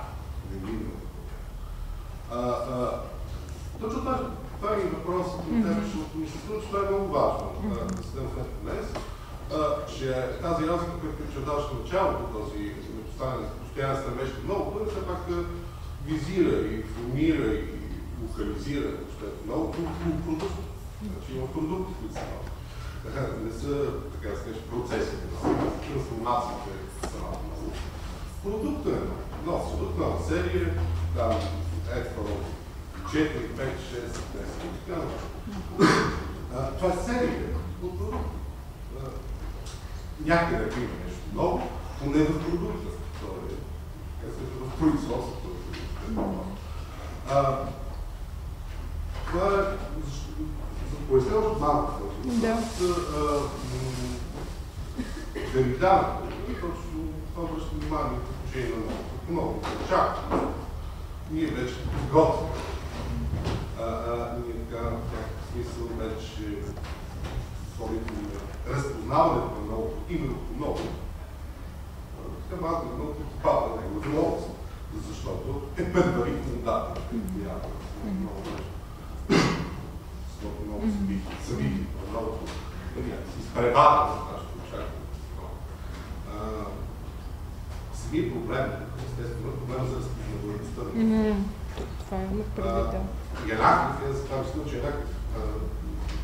Точно това е въпрос от тебе, защото ми се струва, че това е много важно да се дадем след днес, че тази разлика, която очертаваш в началото, този постоянен стремеж към новото, все пак визира и формира и локализира новото продукт. Значи има продукти, които са нови. Не са, така да се каже, процесите нови, трансформациите са нови. Продуктът е нов, продукт нова серия, там ето 4, 5, 6, 10 и така нататък. Това е серия от продукт. Някъде има нещо ново, но не в продукта. В производството. Това е за пояснено от малко. Деридана, точно това връща внимание по отношение на новото. Много чакаме. Ние вече подготвяме. Ние така в някакъв смисъл вече условието на разпознаването на новото, именно по новото. Така малко е много попада на неговата новост, защото е предварително дата, която е много нещо. Защото много събития на новото изпревада за нашето очакване. Самият проблем, естествено, проблем за разпознаваемостта. Това е на предвидел. Янакиев, за това мисля, че Янакиев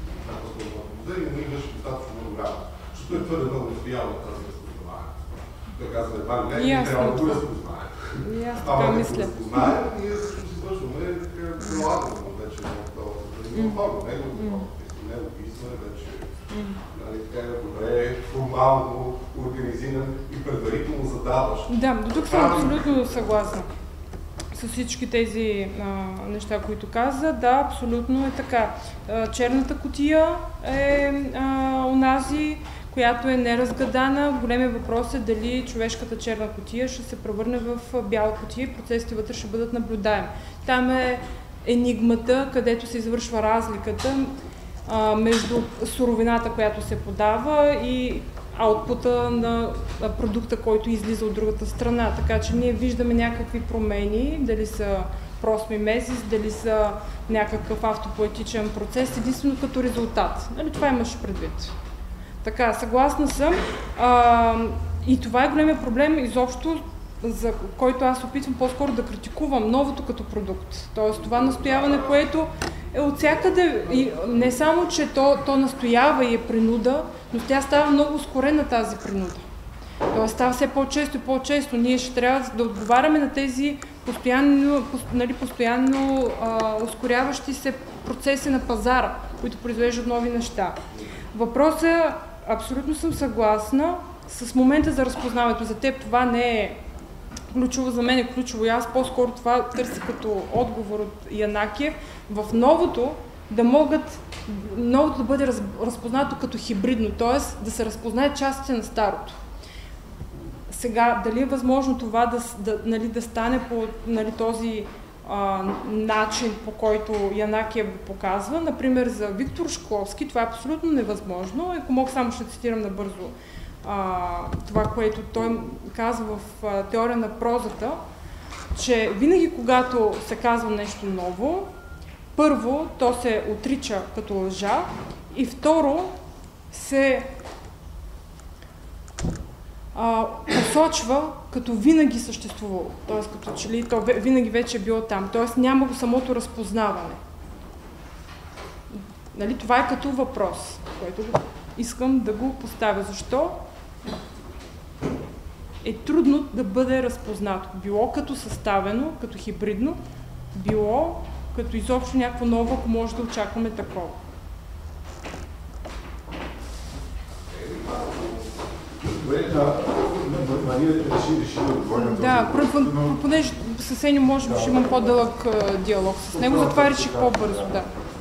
но ние беше достатъчно много време, защото е твърде много настоял на тази разпознаване. Той казва, едва ли не, И ние аз трябва да го мисля. разпознаем. И аз така мисля. Ако разпознаем, ние всъщност извършваме прилагането вече на това. Не описване, вече добре, формално, организиран и предварително задаващ. Да, до тук съм абсолютно съгласна с всички тези неща, които каза. Да, абсолютно е така. Черната кутия е онази, която е неразгадана. Големият въпрос е дали човешката черна кутия ще се превърне в бяла кутия и процесите вътре ще бъдат наблюдаеми. Там е енигмата, където се извършва разликата между суровината, която се подава и аутпута на продукта, който излиза от другата страна. Така че ние виждаме някакви промени, дали са просмимезис, дали са някакъв автопоетичен процес, единствено като резултат. Нали, това имаше предвид. Така, съгласна съм. И това е големия проблем изобщо, за който аз опитвам по-скоро да критикувам новото като продукт. Тоест това настояване, което е от всякъде, и не само, че то настоява и е принуда, но тя става много ускорена тази принуда. Тоест става все по-често и по-често. Ние ще трябва да отговаряме на тези постоянно ускоряващи се процеси на пазара, които произвеждат нови неща. Въпросът, абсолютно съм съгласна с момента за разпознаването. За теб това не е ключово, за мен е ключово и аз по-скоро това търся като отговор от Янакиев. В новото да бъде разпознато като хибридно, т.е. да се разпознае частите на старото. Сега, дали е възможно това да стане по този начин, по който Янакиев го показва. Например, за Виктор Шкловски това е абсолютно невъзможно. Ако мога само ще цитирам набързо това, което той казва в теория на прозата, че винаги когато се казва нещо ново, първо то се отрича като лъжа и второ се посочва като винаги съществувало, т.е. като че ли то винаги вече е било там, т.е. няма го самото разпознаване. Нали, това е като въпрос, който искам да го поставя. Защо е трудно да бъде разпознато? Било като съставено, като хибридно, било като изобщо някакво ново, ако може да очакваме такова. Да, понеже с Еню може би ще имам по-дълъг диалог с него, затова реших по-бързо, да.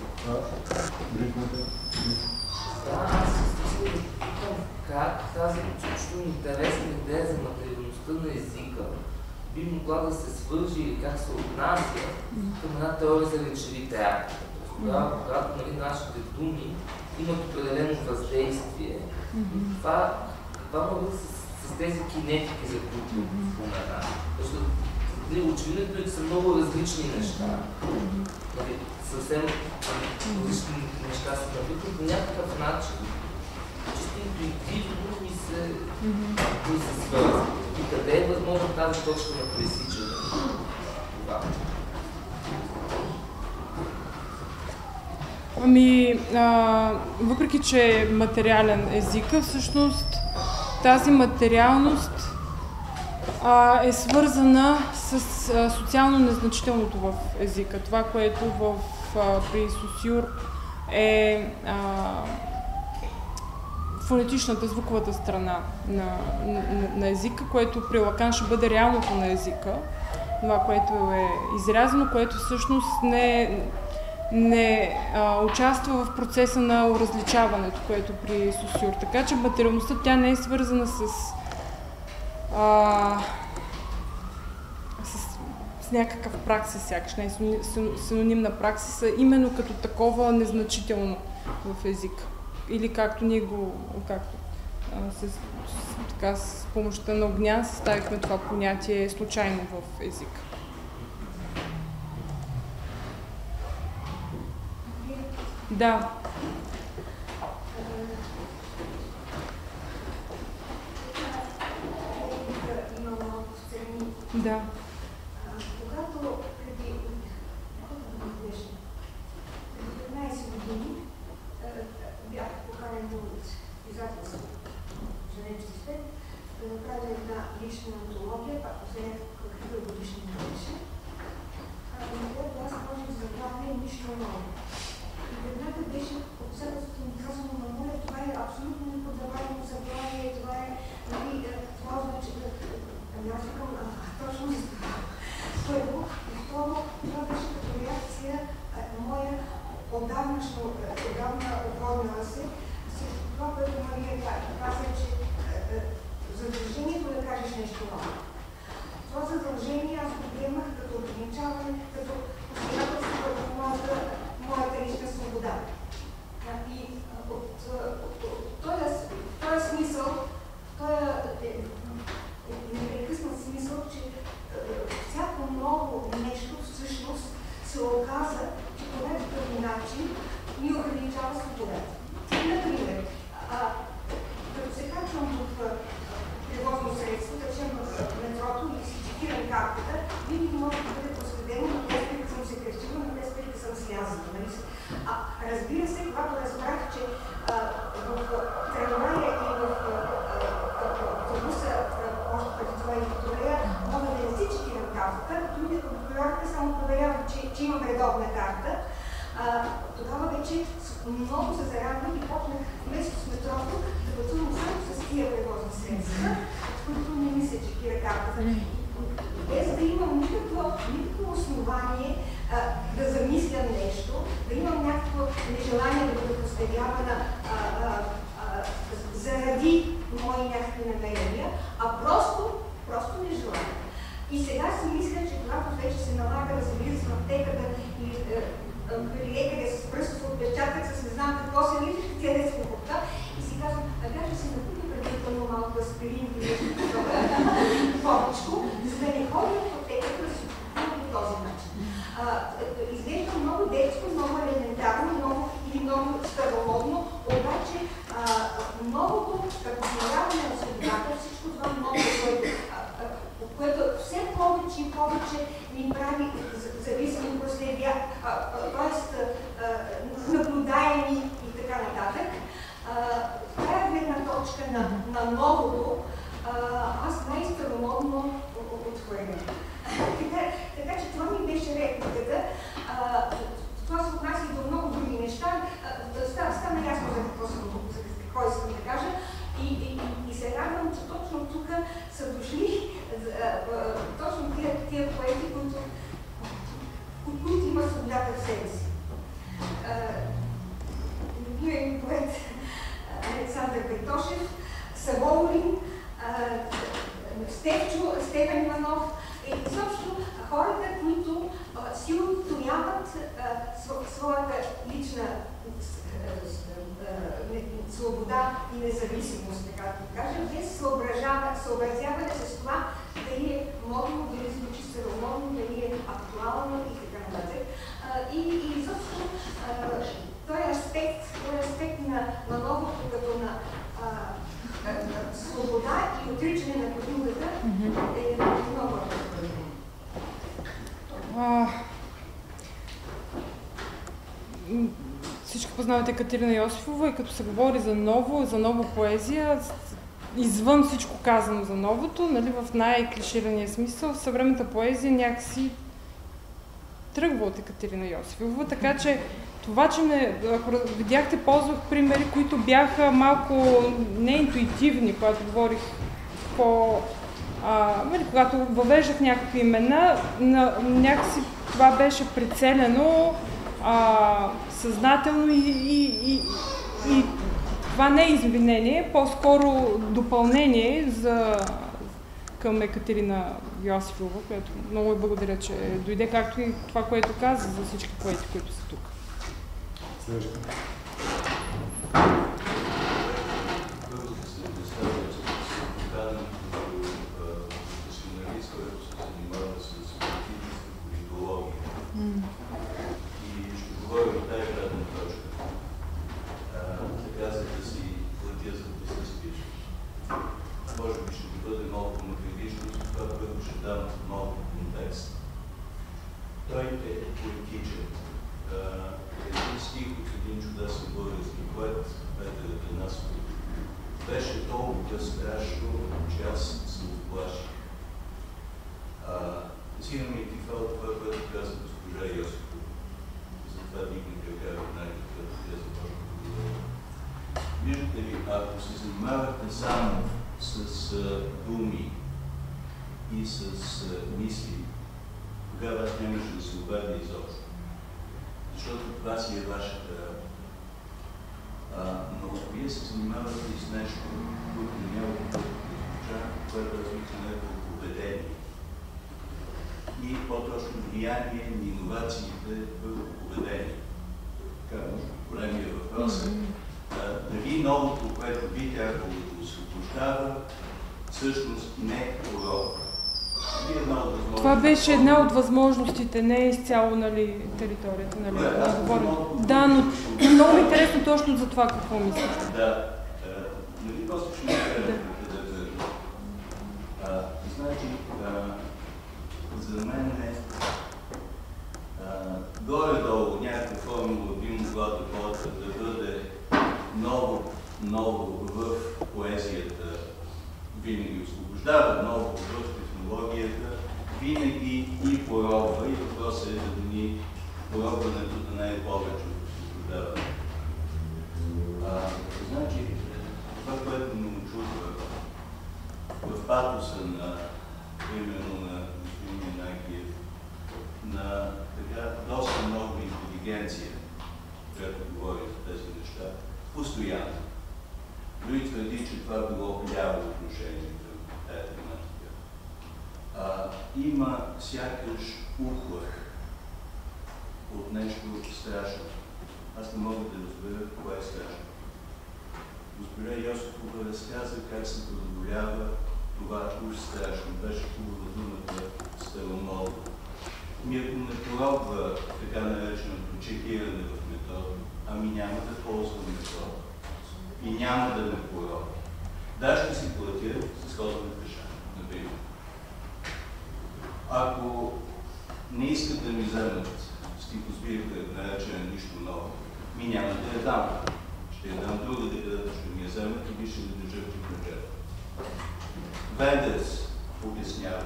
Как тази изключително интересна идея за материалността на езика би могла да се свържи или как се отнася към една теория за речевите акти. Тогава, когато нашите думи имат определено въздействие, това може да с тези кинетики, за които спомена. Защото очевидно е, че са много различни неща. Съвсем различни неща са навикли по някакъв начин. Чисто интуитивно ми се свързват. И къде е възможно тази точка на пресичане? Въпреки че е материален езика, всъщност тази материалност е свързана с социално незначителното в езика. Това, което при Сосюр е фонетичната, звуковата страна на езика, което при Лакан ще бъде реалното на езика. Това, което е изрязано, което всъщност не участва в процеса на уразличаването, което при Сосюр. Така че материалността тя не е свързана с някакъв праксис, сякаш не е синоним на праксиса, именно като такова незначително в езика. Или както ние с помощта на Огнян съставихме това понятие случайно в езика. Да. Да. Когато преди 15 години бях поканен от издателството Женевски свет да направя една астрономия. И веднага беше обсъдството ми казано на моля, това е абсолютно неподаваемо заглавие, това е, нали, това значи, аз викам, точно за това. Първо, и второ, това беше като реакция моя отдавна оформила се, това, което Мария каза, че задължението да кажеш нещо ново. Това задължение аз го приемах като ограничаване, като посегателство върху моята лична свобода. И от този смисъл, този непрекъснат смисъл, че всяко ново нещо всъщност се оказа, че по някакъв начин ни ограничава свободата. Например, като се качвам в превозно средство, да речем в метрото и си цитирам картата, винаги може да бъде проследено на тези, които съм се кръстила, на тези, които съм слязала. Нали? Разбира се, когато разбрах, че в трамвая и в автобуса, още преди това и в Торея, мога да не си цитирам картата, другите контролерите само проверяват, че имам редовна карта. Тогава вече много се зарадвах и почнах вместо с метрото да пътувам само с тия превозни средства, от които не ми се чекира картата. Без да имам никакво основание да замислям нещо, да имам някакво нежелание да бъда поставявана заради мои някакви намерения, а просто не желая. И сега си мисля, че когато вече се налага да се влиза в аптеката и при лекаря с пръстов отпечатък, с не знам какво се личиш, тя не се покупта и си казвам, че се накупи предварително малко аспирин и нещо повечко, за да не ходя в аптеката да се покупва по този начин. Изглежда много детско, много елементарно, или много старомодно, обаче многото като проявяване на свободата, всичко това много, което все повече и повече ни прави зависими последия, т.е. наблюдаеми и така нататък. Тая гледна точка на новото, аз най-старомодно отхвърлям. Така че това ми беше репликата. Това се отнася и до много други неща. Стана ясно за какво искам да кажа. И се радвам, че точно тук са дошли точно тия поети, които имат свободата в себе си. Любимият ми поет Александър Байтошев, Саволин, Стефан Иванов и изобщо хората, които си отстояват своята лична свобода и независимост, така да кажем, без съобразяване с това дали е модно, дали звучи старомодно, дали е актуално и така нататък. И изобщо този аспект на новото като на свобода и отричане на принудата е много важно. Всички познавате Екатерина Йосифова и като се говори за нова поезия, извън всичко казано за новото, нали, в най-клиширания смисъл, съвременната поезия някакси тръгва от Екатерина Йосифова, така че това, че ако видяхте, ползвах примери, които бяха малко неинтуитивни, когато говорих когато въвеждах някакви имена, някакси това беше прицелено, съзнателно и това не е извинение, по-скоро допълнение към Екатерина Йосифова, която много ви благодаря, че дойде, както и това, което каза за всички поети, които са тук. Следващото. Той е поетичен. Един стих от един чудесен български поет, Петър Атанасов, беше толкова страшно, че аз се оплаших. Сина ми тихва от това, което каза госпожа Йосифова. Затова аз нямаше да се обадя изобщо. Защото това си е вашата работа. Но вие се занимавате и с нещо, което няма да звуча, което аз бих нарекал поведение. И по-точно влияние на иновациите върху поведение. Така, големия въпрос е дали новото, което би трябвало да освобождава, всъщност не е урока. Това беше една от възможностите, не е изцяло, нали, територията, нали? Да, но много интересно точно за това какво мислите. Да. Нали, просто ще ми кажа значи, за мен е горе-долу някаква формула би могла да бъде ново в поезията, винаги освобождава, ново в технологията, винаги и поробва, и въпросът е дали поробването да не е повече от освобождаване. Значи, това, което ме очудва в патоса на, примерно, на господин Янакиев, на така доста много интелигенция, която говори за тези неща, постоянно. Дори твърди, че това било ляво отношение към тази тематика. Има сякаш уплах от нещо страшно. Аз не мога да разбера кое е страшно. Госпожа Йосифова разказа как се преодолява това уж страшно. Беше хубава думата старомодно. Ако не поробва така нареченото чекиране в метро, ами няма да ползвам метро. И няма да ме поробва. Да, ще си платя с ходене пеша, например. Ако не искат да ми вземат стихосбирка, наречена нищо ново, ми няма да я дам. Ще я дам друга, където ще ми я вземат и ще ми държат в бюджета. Ведес обяснява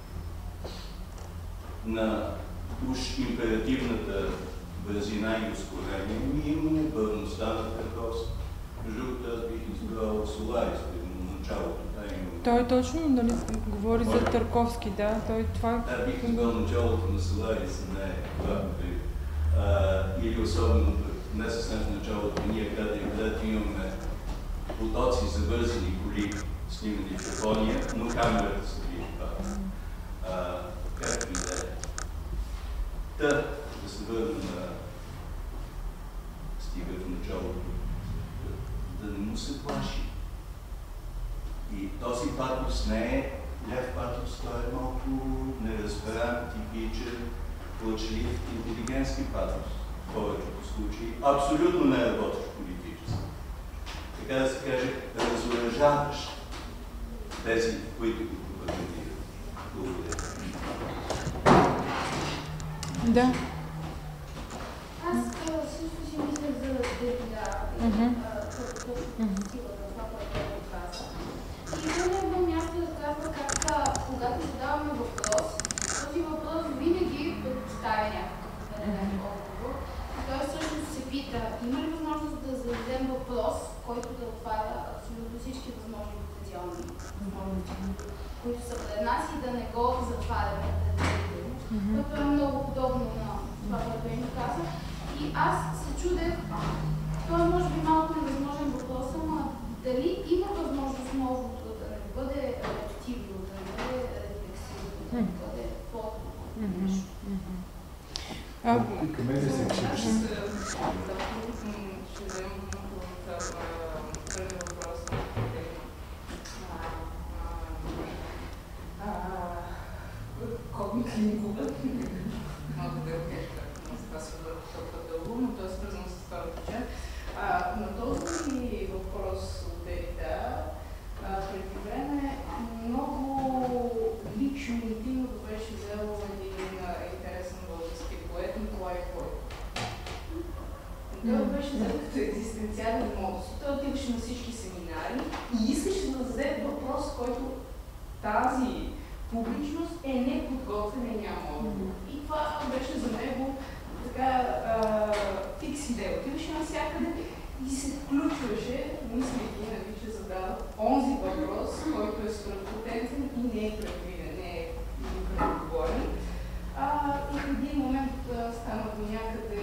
на уж императивната бързина и ускорение, ние имаме бърността на Тарковски. Между другото, аз бих избрал Соларис, в началото. Той точно, нали, говори за Тарковски, да, той това... Да, бих избрал началото на Соларис, не това, или особено не съвсем в началото, ние където имаме потоци завързани коли, снимани в Япония, но камерата се бие това. Както и да е. Да се върна на стига в началото, да не му се плаши. И този патос не е ляв патос, той е малко неразбран, типичен, плачлив, интелигентски патос. В повечето случаи абсолютно не работещ политически. Така да се каже, разоръжаваш тези, които го пропагандират. Благодаря. Да. Аз също си мислях за Деррида и това, което каза. И на едно място разказва как, когато задаваме въпрос, този въпрос винаги предоставя някакъв определен отговор. И той всъщност се пита, има ли възможност да зададем въпрос, който да отваря абсолютно всички възможни потенциални възможности, които са пред нас и да не го затваряме предварително. Което е много подобно на това, което им каза. И аз се чудех, това може би малко невъзможен въпрос, ама дали има възможност новото да не бъде реактивно, да не бъде рефлексивно, да не бъде по-добро нещо. Към мен да се чипш. Ще вземем първи въпрос на кодни клиникове. Малко да е това се толкова дълго, но то е свързано с втората част. На този въпрос от Деррида преди време много лично и интимно беше взел един интересен български поет Николай Войков. Той беше взел като екзистенциален модус. Той отиваше на всички семинари и искаше да зададе въпрос, който тази публичност е неподготвена и няма отговор. И това беше за него така фикс идея. Отиваше навсякъде и се включваше, мислейки, че задава онзи въпрос, който е свръхпотентен и не е предвиден, не е предговорен. в един момент стана до някъде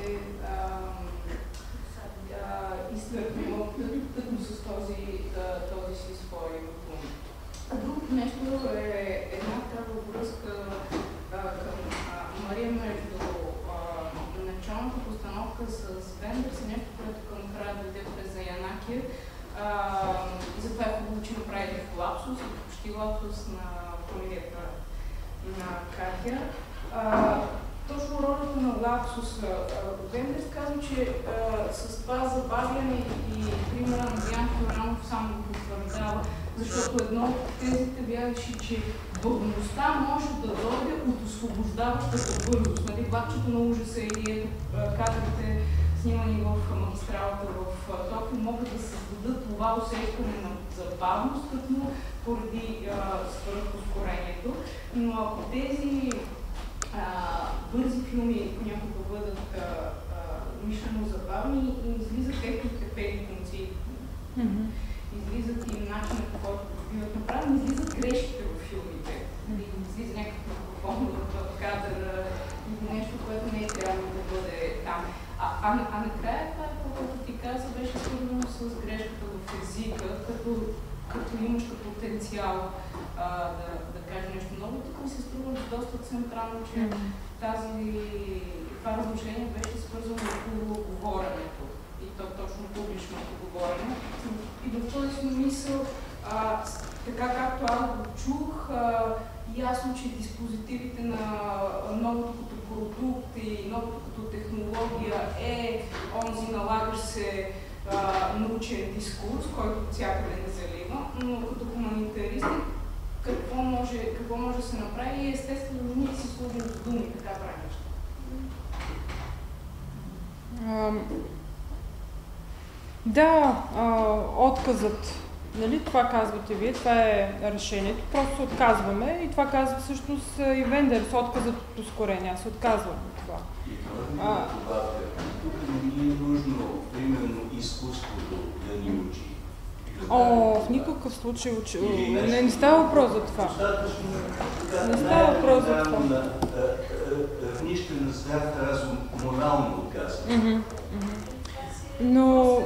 изтърпимо тъкмо с този си свой ум. Другото нещо е една такава връзка към Мария между началната постановка с Вендерс и нещо, което към края дойде през Янакиев. Затова е хубаво, че направите лапсус и почти лапсус на фамилията на Катя. Точно ролята на лапсуса. Вендерс казва, че с това забавяне и примера на Диан Флоранов само го потвърждава, защото едно от тезите бягаше, че бавността може да дойде от освобождаващата бързост. Нали, влакчето на ужаса или кадрите, снимани в магистралата в Токио, могат да създадат това усещане на забавност, като поради свръхускорението. Но ако тези бързи филми понякога бъдат мишлено забавни, излизат техните петни функции. Излизат и начинът, по който биват направени, излизат грешките в филмите. Излиза някакъв микрофон в кадър или нещо, което не е трябвало да бъде там. А накрая това, което ти каза, беше свързано с грешката в езика, като имаща потенциал да каже нещо много. Тук ми се струва доста централно, че това размишление беше свързано с говоренето. И то точно публичното говорене. И в този смисъл, така както аз го чух, ясно, че диспозитивите на новото като продукт и новото като технология е онзи налагащ се научен дискурс, който всякъде не залива, но като хуманитаристи какво може да се направи и естествено ние си служим с думи, така правим неща. Да, отказът, нали, това казвате вие, това е решението, просто се отказваме и това казва всъщност и Вендерс, отказът от ускорение, аз се отказвам от това. И това тук не е нужно, примерно, изкуството да ни учи. В никакъв случай не става въпрос за това. Не става въпрос за това. Нищо на здрав разум, морално отказва. Но...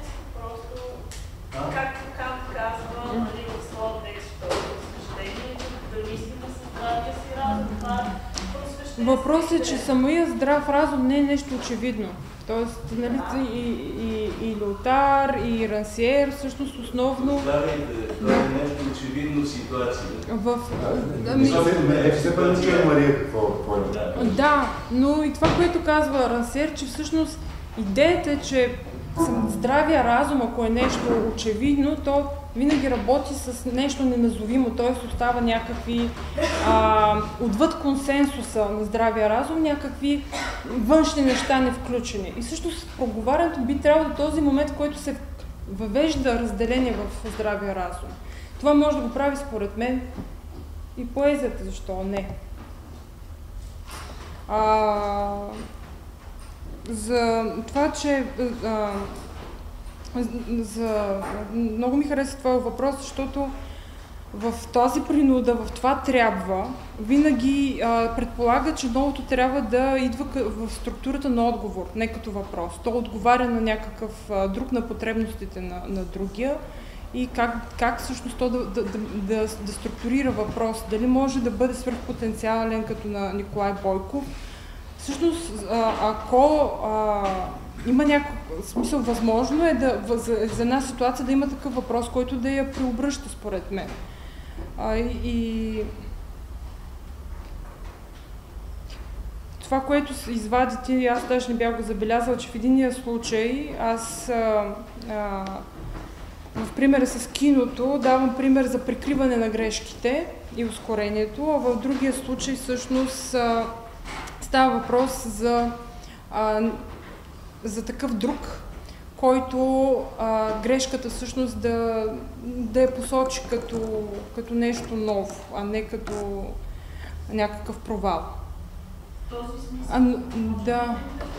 Както Кант казва в своя текст, просвещението, да мислим с здравия си разум. Това просвещение. Въпросът е, че самия здрав разум не е нещо очевидно. Тоест, нали, и Леотар, и Рансиер, всъщност основно... Това е нещо очевидно ситуация. Все пак не чуя Мария какво е. Да, но и това, което казва Рансиер, че всъщност идеята е, че здравия разум, ако е нещо очевидно, то винаги работи с нещо неназовимо, т.е. остава някакви отвъд консенсуса на здравия разум, някакви външни неща не включени. И всъщност проговарянето би трябвало до този момент, в който се въвежда разделение в здравия разум. Това може да го прави според мен и поезията, защо не. За това, че много ми харесва това въпрос, защото в този принуда, в това трябва, винаги предполага, че новото трябва да идва в структурата на отговор, не като въпрос. То отговаря на някакъв друг, на потребностите на другия и как всъщност то да структурира въпрос. Дали може да бъде свръхпотенциален, като на Николай Бойков. Всъщност, ако има някакъв смисъл, възможно е за една ситуация да има такъв въпрос, който да я преобръща, според мен. И това, което извадите, аз даже не бях го забелязала, че в единия случай аз в примера с киното давам пример за прикриване на грешките и ускорението, а в другия случай всъщност става въпрос за такъв друг, който грешката всъщност да я посочи като нещо ново, а не като някакъв провал. В този смисъл? Да.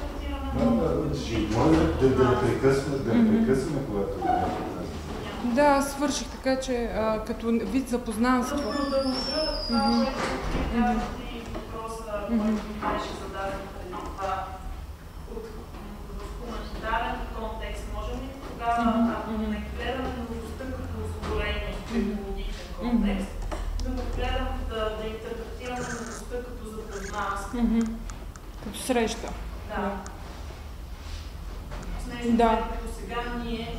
Може да прекъсваме, когато... Да, свърших, така че като вид запознанство. Да продължа това, което ти въпроса, който ми беше зададен. Като среща. Да. Да. Като сега ние...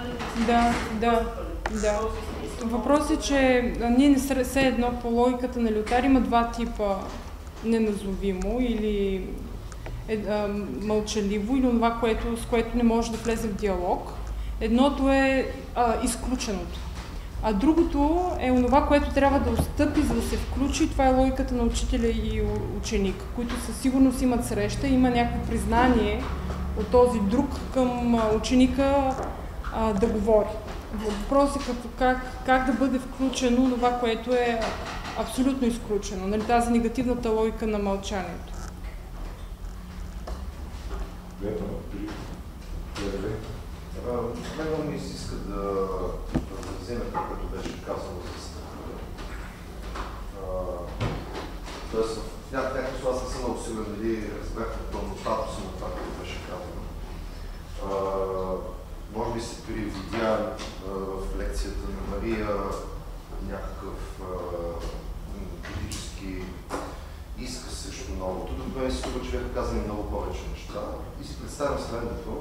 Да. Въпросът е, че ние не все едно по логиката на Лиотар има два типа неназовимо или мълчаливо или това, с което не може да влезе в диалог. Едното е изключеното. А другото е онова, което трябва да отстъпи, за да се включи. Това е логиката на учителя и ученик, които със сигурност имат среща, има някакво признание от този друг към ученика да говори. Въпросът е как да бъде включено това, което е абсолютно изключено. Нали, тази негативната логика на мълчанието. Мен ми се иска да вземе това, което беше казано за стъпка. Тоест, в някакъв смисъл аз не съм много сигурен дали разбрахме пълнотата си на това, което беше казано. Може би се привидя в лекцията на Мария някакъв политически изказ срещу новото. Докато ми се струва, че бяха казани много повече неща. И си представям следното.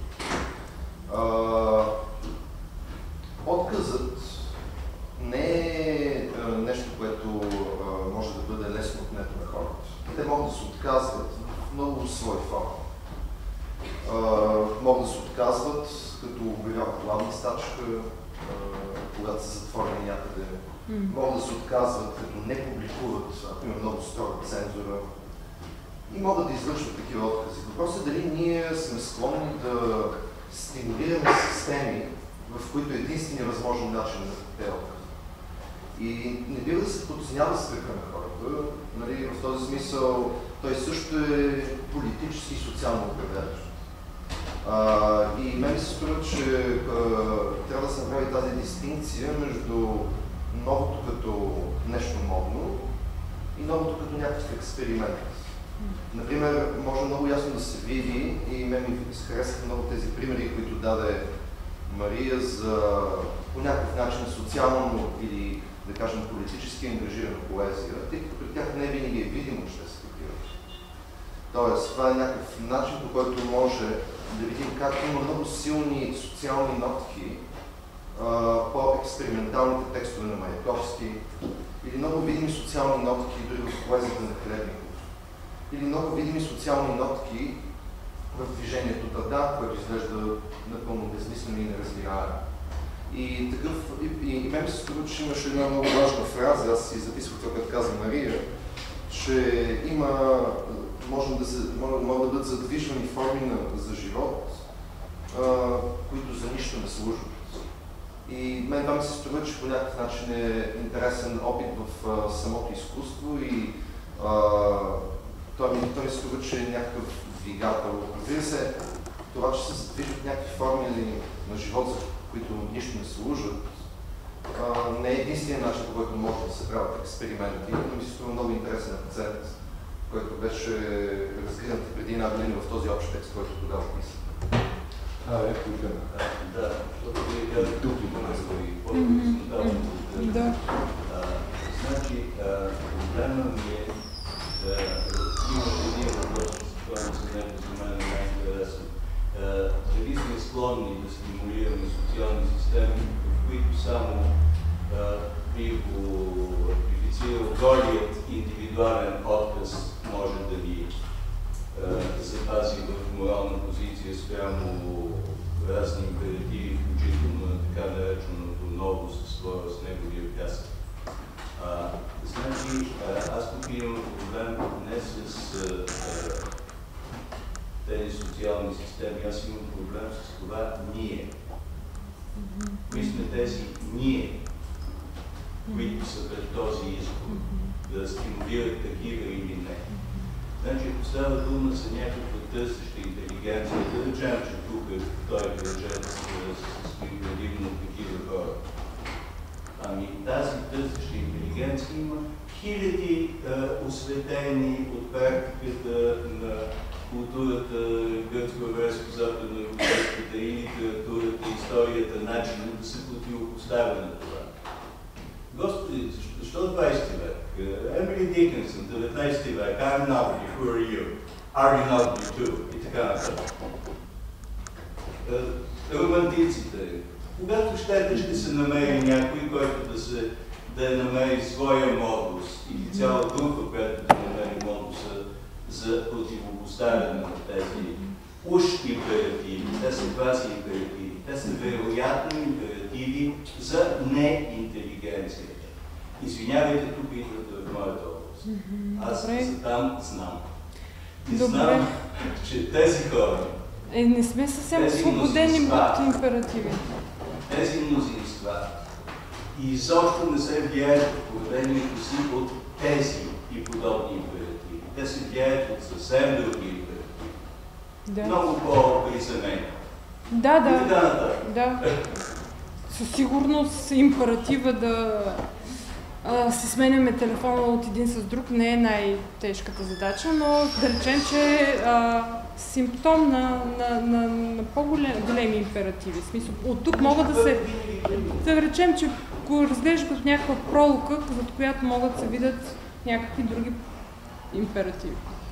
Отказът не е нещо, което може да бъде лесно отнето на хората. Те могат да се отказват в много свои форми. Могат да се отказват, като обявяват главна стачка, когато са затворени някъде. Могат да се отказват, като не публикуват, ако има много строга цензура. И могат да извършват такива откази. Въпросът е дали ние сме склонни да стимулираме системи, в които единственият възможен начин е отказа. И не бива да се подценява страха на хората. Нали, в този смисъл той също е политически и социално определящ. И мен се струва, че трябва да се направи тази дистинкция между новото като нещо модно и новото като някакъв експеримент. Например, може много ясно да се види, и мен ми се харесаха много тези примери, които даде Мария за по някакъв начин социално или, да кажем, политически ангажирана поезия, тъй като при тях не винаги е видимо, че те са такива. Тоест, това е някакъв начин, по който може да видим как има много силни социални нотки по експерименталните текстове на Маяковски, или много видими социални нотки дори в поезията на Хлебников, или много видими социални нотки в движението Дада, което изглежда напълно безмислено и неразбираемо. И мен се струва, че имаше една много важна фраза, аз си записвах това, като каза Мария, че могат да бъдат задвижвани форми за живот, които за нищо не служат. И мен това ми се струва, че по някакъв начин е интересен опит в самото изкуство и той ми се струва, че е някакъв двигател. Разбира се, това, че се задвижват някакви форми на живот, за които нищо не служат, не е единственият начин, по който може да се правят експерименти, но ми се струва много интересен акцент, който беше разгрънат преди една година в този общ текст, който тогава писах. Реплика. Да, защото тук има и по-хоризонтално. Значи, проблема ми е, има един въпрос, който за мен е най-интересен. Дали сме склонни да стимулираме социални системи, в които само би го артифицирал голият индивидуален отказ може да ни запази в морална позиция спрямо разни императиви, включително на така нареченото ново с неговия пясък. Значи, аз тук имам проблем не с тези социални системи, аз имам проблем с това ние. Кои сме тези ние, които са пред този избор, да стимулират такива или не. Значи, ако става дума за някаква търсеща интелигенция, да речем, че тук той бюджет се състои предимно такива хора. Ами тази търсеща интелигенция има хиляди осветени от практиката на културата, гръцко-еврейско-западноевропейската и литературата, историята, начинът да се противопоставя на това. Господи, защо 20 век? Емили Дикънсън, 19 век, I'm not, who are you? Are you not me too? И така нататък. Романтиците. Когато щете, ще се намери някой, който да намери своя модус или цяла група, която да намери модуса за противопоставяне на тези уж императиви. Те са квази императиви. Те са вероятни императиви за неинтелигенцията. Извинявайте, тук идвате в моята област. Аз за там знам. И знам, че тези хора, не сме съвсем освободени от императиви. Тези мнозинства изобщо не се влияят в поведението си от тези и подобни императиви. Те се влияят от съвсем други императиви. Да. Много по-приземени. Да. Със сигурност императива да си сменяме телефона от един с друг не е най-тежката задача, но да речем, че е симптом на по-големи императиви. В смисъл, от тук могат да речем, че го разглеждат като някаква пролука, зад която могат да се видят някакви други императиви.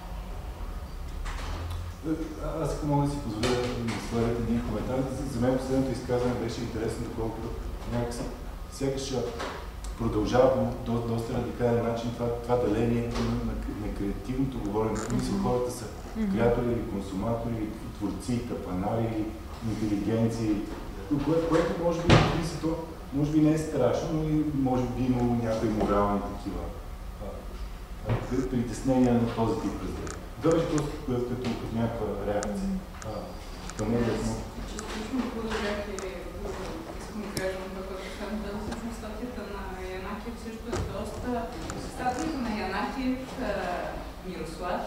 Аз ако мога да си позволя да слагате един коментар, за мен последното изказване беше интересно, доколкото някакси сякаш продължава по доста радикален начин това деление на креативното говорене. Мисля, хората са креатори или консуматори, или творци, капанари, или интелигенции, което може би не е страшно, но и може би имало някои морални такива притеснения на този тип разделение. Това беше просто като някаква реакция. Към мен е много. Частично продължах и искам да кажа на това, което казвам, да всъщност статията на Янакиев също е доста... Статията на Янакиев, Мирослав,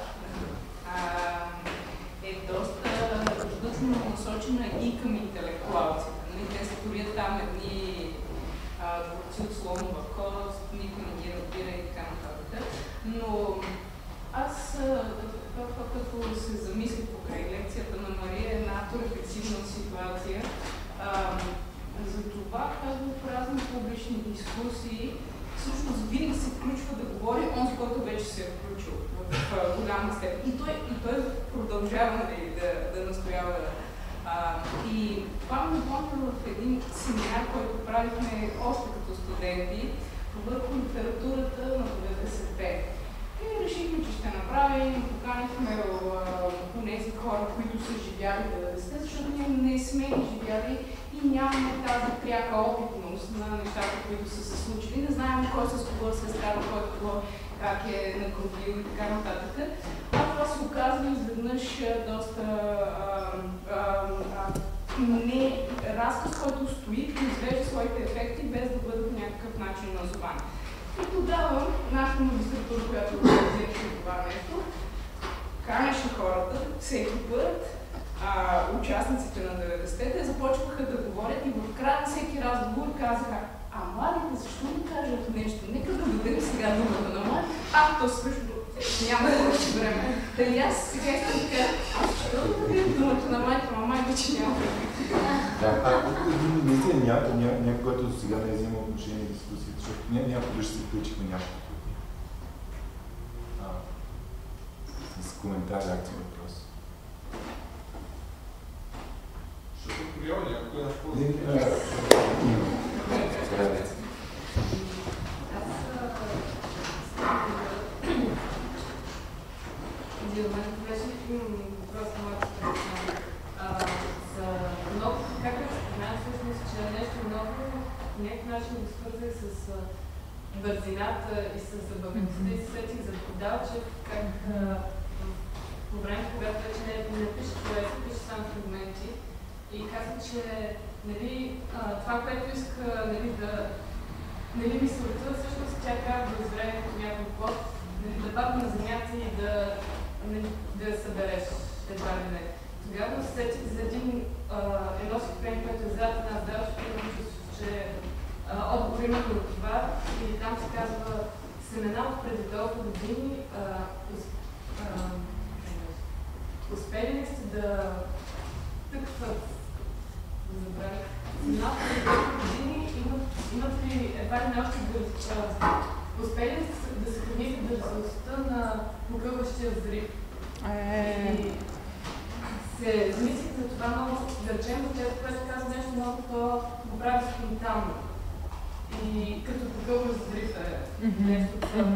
е доста различно насочена и към интелектуалците. Те строят там едни творци от слонова кост, никой не ги разбира и така нататък. Но аз, като се замисля покрай лекцията на Мария, една авторефлексивна ситуация. За това, когато в разни публични дискусии, всъщност винаги се включва да говори онзи, който вече се е включил в голяма степен. И той продължава да настоява. И това ме напомня в един семинар, който правихме още като студенти върху литературата на 90-те. И решихме, че ще направим, поканихме тези хора, които са живяли в 90-те, защото ние не сме живяли и нямаме тази пряка опитност на нещата, които са се случили. Не знаем кой с кого се е става, кой как е накрутил и така нататък. Това се оказва изведнъж доста не разказ, който стои, произвежда своите ефекти, без да бъде по някакъв начин назован. И тогава нашата магистратура, която организираше това нещо, канеше хората всеки път, участниците на 90-те започваха да говорят и в края на всеки разговор казаха: младите, защо не кажат нещо? Нека да дадем сега думата на младите. То също няма повече време. Да и аз сега искам да кажа, защо да дадем думата на младите, май вече няма време. Наистина някой, който до сега не е взимал отношение в дискусията, защото някой ще се включихме някакво. С коментар, реакция, въпрос. Ще се приема някой на школа. За мен беше въпрос на моята страна. За много, както споменах, всъщност, че нещо много по някакъв начин го свързах с бързината и с забавеността и се сетих за Далчев, как по време, когато вече не пише поезия, пише само фрагменти и казва, че това, което иска мисълта, всъщност тя трябва да разбере като някой плод, да падне на земята и да я събереш едва ли не. Тогава се сетих за едно стихотворение, което е зад нас Далчев, че отговор има на това и там се казва: семена от преди толкова години успели ли сте да тъкват, забравих, семена от преди толкова години имат ли едва ли не още успели ли да съхраните дързостта на могъващия взрив? И се замислих за това много, да речем, защото което казва нещо много, то го прави спонтанно. И като такъв раздрив нещо от това.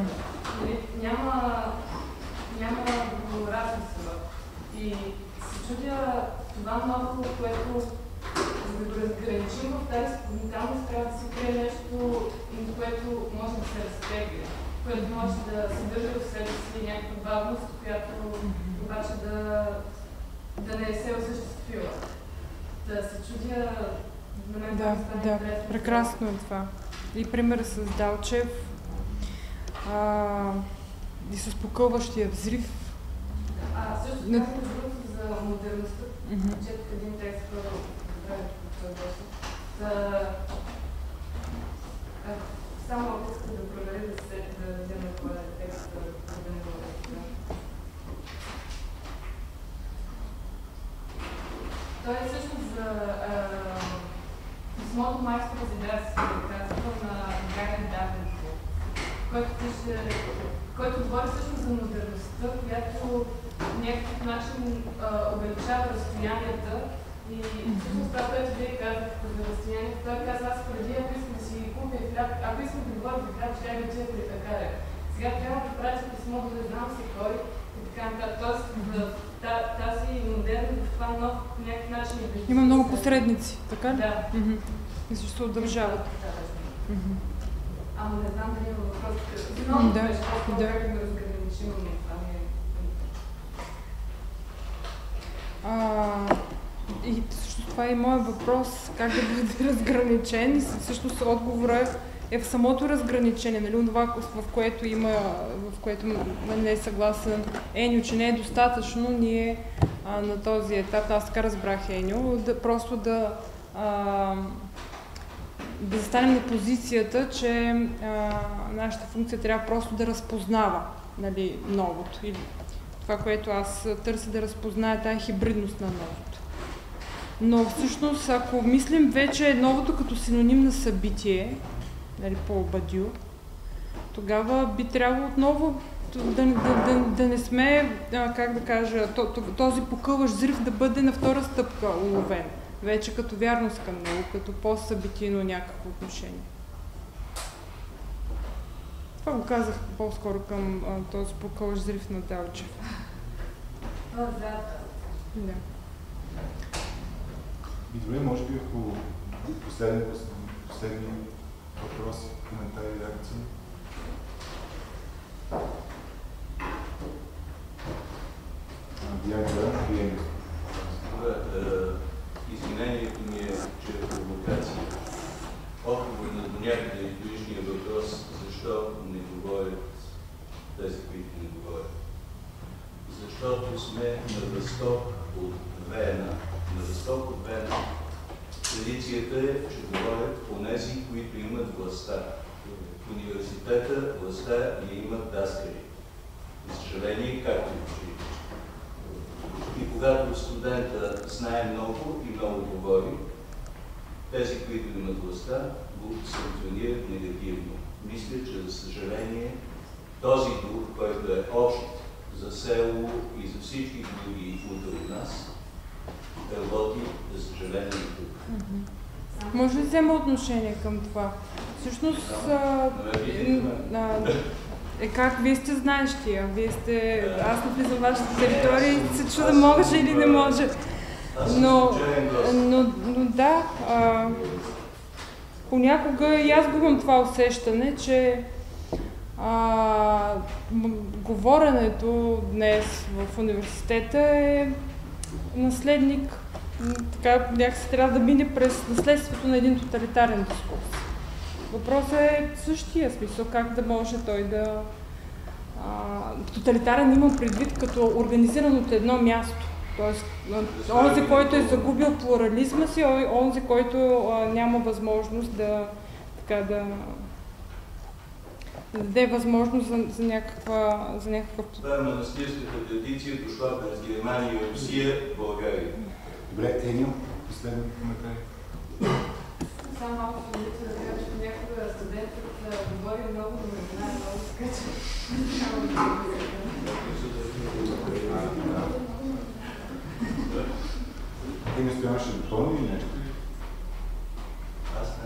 Няма размисъл. И се чудя това много, което за да го разграничим в тази спонтанност, трябва да се крие нещо, което може да се разтегли, което може да съдържа в себе си някаква бавност, която обаче да не се осъществила. Да се чудя, на мен да стане интересно. Прекрасно е това. И примерът с Далчев и с покълващия взрив. Също така другото за модерността. Четох един текст, който само ако искате да проверя да взема това текст, да не го да. Той е всъщност за писмото майстора за казва на Гарен Давенпорт, който говори всъщност за модерността, която по някакъв начин увеличава разстоянията. И всъщност това, което вие казахте за разстоянието, той казва, аз преди, ако искам да си купя хляб, ако искам да говоря за хляб, ще я да отида при пекаря. Сега трябва да пратя писмо, да не знам си кой и така нататък. Тоест, тази модерност, това нов по някакъв начин е вижда. Има много посредници, така ли? Да. И също се удържават. Ама не знам дали има въпрос. Много беше, как да разграничим това ми е. И всъщност това е и моят въпрос, как да бъде разграничен, и всъщност отговорът е в самото разграничение, нали, това, в което не е съгласен Еньо, че не е достатъчно ние на този етап, аз така разбрах Еньо, просто да застанем на позицията, че нашата функция трябва просто да разпознава, нали, новото. Или това, което аз търся да разпозная, тая хибридност на новото. Но всъщност, ако мислим вече новото като синоним на събитие, нали, по Бадю, тогава би трябвало отново да не сме, как да кажа, този покълващ взрив да бъде на втора стъпка уловен. Вече като вярност към него, като по-събитийно някакво отношение. Това го казах по-скоро към този покълващ взрив на Далчев. Да. И добре, може би ако последни въпроси, коментари, реакции. Извинението ми е, че е провокация. Отговор на до някъде личния въпрос, защо не говорят тези, които не говорят. Защото сме на възход от Вена. На възход от Вена традицията е, че говорят онези, които имат властта. В университета властта я имат даскали. За съжаление, както и когато студента знае много и много говори, тези, които имат властта, го санкционират негативно. Мисля, че за съжаление този дух, който е общ за село и за всички други от нас, работи, за съжаление, тук. Може ли да взема отношение към това? Всъщност, как вие сте знаещи, аз не влизам в вашата територия и се чуда може или не може. Но да, понякога и аз го имам това усещане, че говоренето днес в университета е наследник, така някакси трябва да мине през наследството на един тоталитарен дискурс. Въпросът е същия смисъл, как да може той да... Тоталитарен имам предвид като организиран от едно място. Тоест, онзи, който е загубил плурализма си, онзи, който няма възможност да даде възможност за някакъв... Това е манастирската традиция, дошла през Германия и Русия в България. Добре, Еньо, последни коментари. само малко позиция да кажа, че някога студентът говори много, но не знае много, така че няма да Име Стоян ще допълни или нещо? Аз не.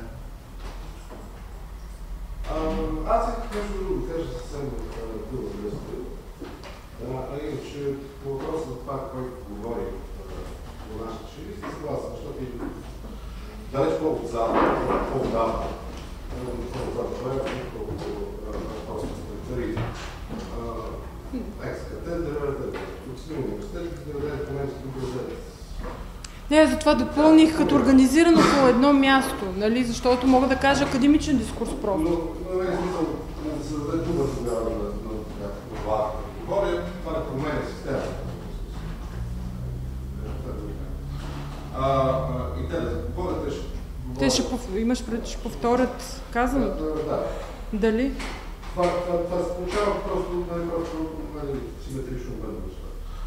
Аз исках нещо друго да кажа съвсем друго връзка. Иначе по въпроса за това, който говори по нашите шири, си съгласен, защото и далеч по-отзадно, по-отдавна, това е колкото просто пари. Екс-катедра, Оксфордския университет, да даде по-немски образец. Не, затова допълних като организирано по едно място, нали, защото мога да кажа академичен дискурс просто. Но не е смисъл да се даде дума тогава на това. Говоря, това не променя системата. И те да говорят, те ще имаш пред, ще повторят казаното? Да. Дали? Това се получава просто симетрично веднъж.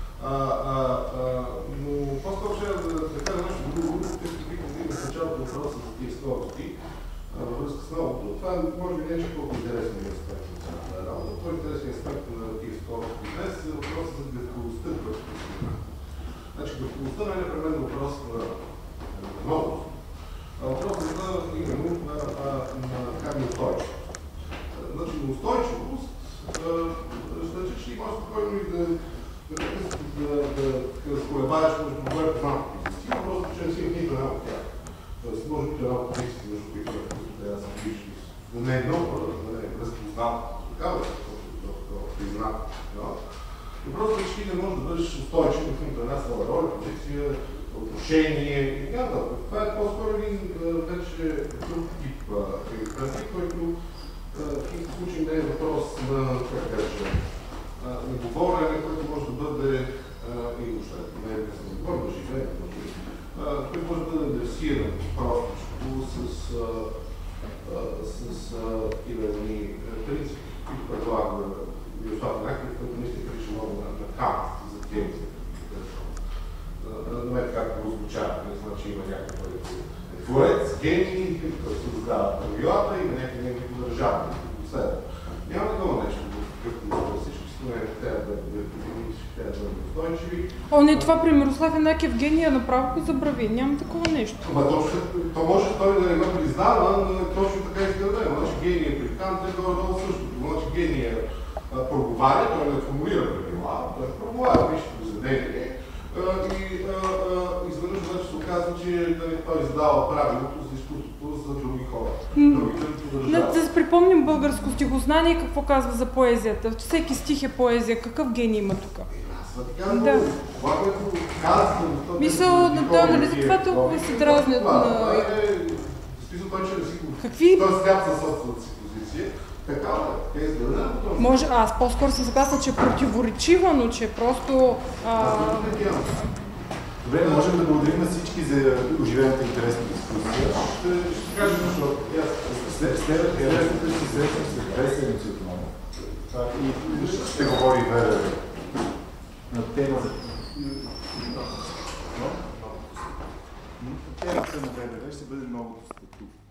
Но по-скоро ще да кажа нещо друго, тъй като бих повдигнал в началото въпроса за тия скорости, във връзка с новото. Това може би не е колко интересният аспект на цялата работа. По-интересният аспект на тия скорости днес е въпросът за гъвкавостта, която се спомена. Значи гъвкавостта не е непременно въпрос на новост, а въпросът за именно на устойчивост. Значи на устойчивост, значи, че може спокойно и да разколебаеш между две познати позиции, просто че не си в нито една от тях. Тоест, може би една от позициите, между които трябва да се вижда, но не е много, да не е разпознато, такава, признат. Но просто че ти не можеш да бъдеш устойчив в нито една своя роля, позиция, отношение и така нататък. Това е по-скоро един вече друг тип принцип, който в никакъв случай не е въпрос на, как кажа, на говорене, което може да бъде и въобще, не е късно говоря, да живее, който може да бъде адресиран просто с такива едни принципи, които предлага Мирослав Някакъв, който наистина прилича много на Кант за гените. Намете както го звучава, не значи има някакъв творец, гений, който създава правилата и на някакви държавни, които следва. Няма такова нещо, както всички студенти трябва да бъдат устойчиви. О, не, това при Мирослав Енакиев гения направо го забрави. Няма такова нещо. То може той да не го признава, но точно така иска да е. Значи гения при Кант е долу същото. Значи гения проговаря, той не формулира правила, той проговаря висшето произведение и изведнъж се оказва, че той издава правилото за изкуството за други хора. Да се припомним българско стихознание, какво казва за поезията. Всеки стих е поезия. Какъв гений има тук? Да. Това, което казва... Мисъл, нали за това толкова се дразнят на... Той, че не си го... Какви? Той сляп със собствената си позиция. Такава е изградена. Може, аз по-скоро съм съгласна, че е противоречива, но че просто... Добре, можем да благодарим на всички за оживената интересна дискусия. Ще кажем, защото следващата ще срещам след 2 седмици отново. И ще говори Вера на тема за... Темата на ВВВ ще бъде новото статут.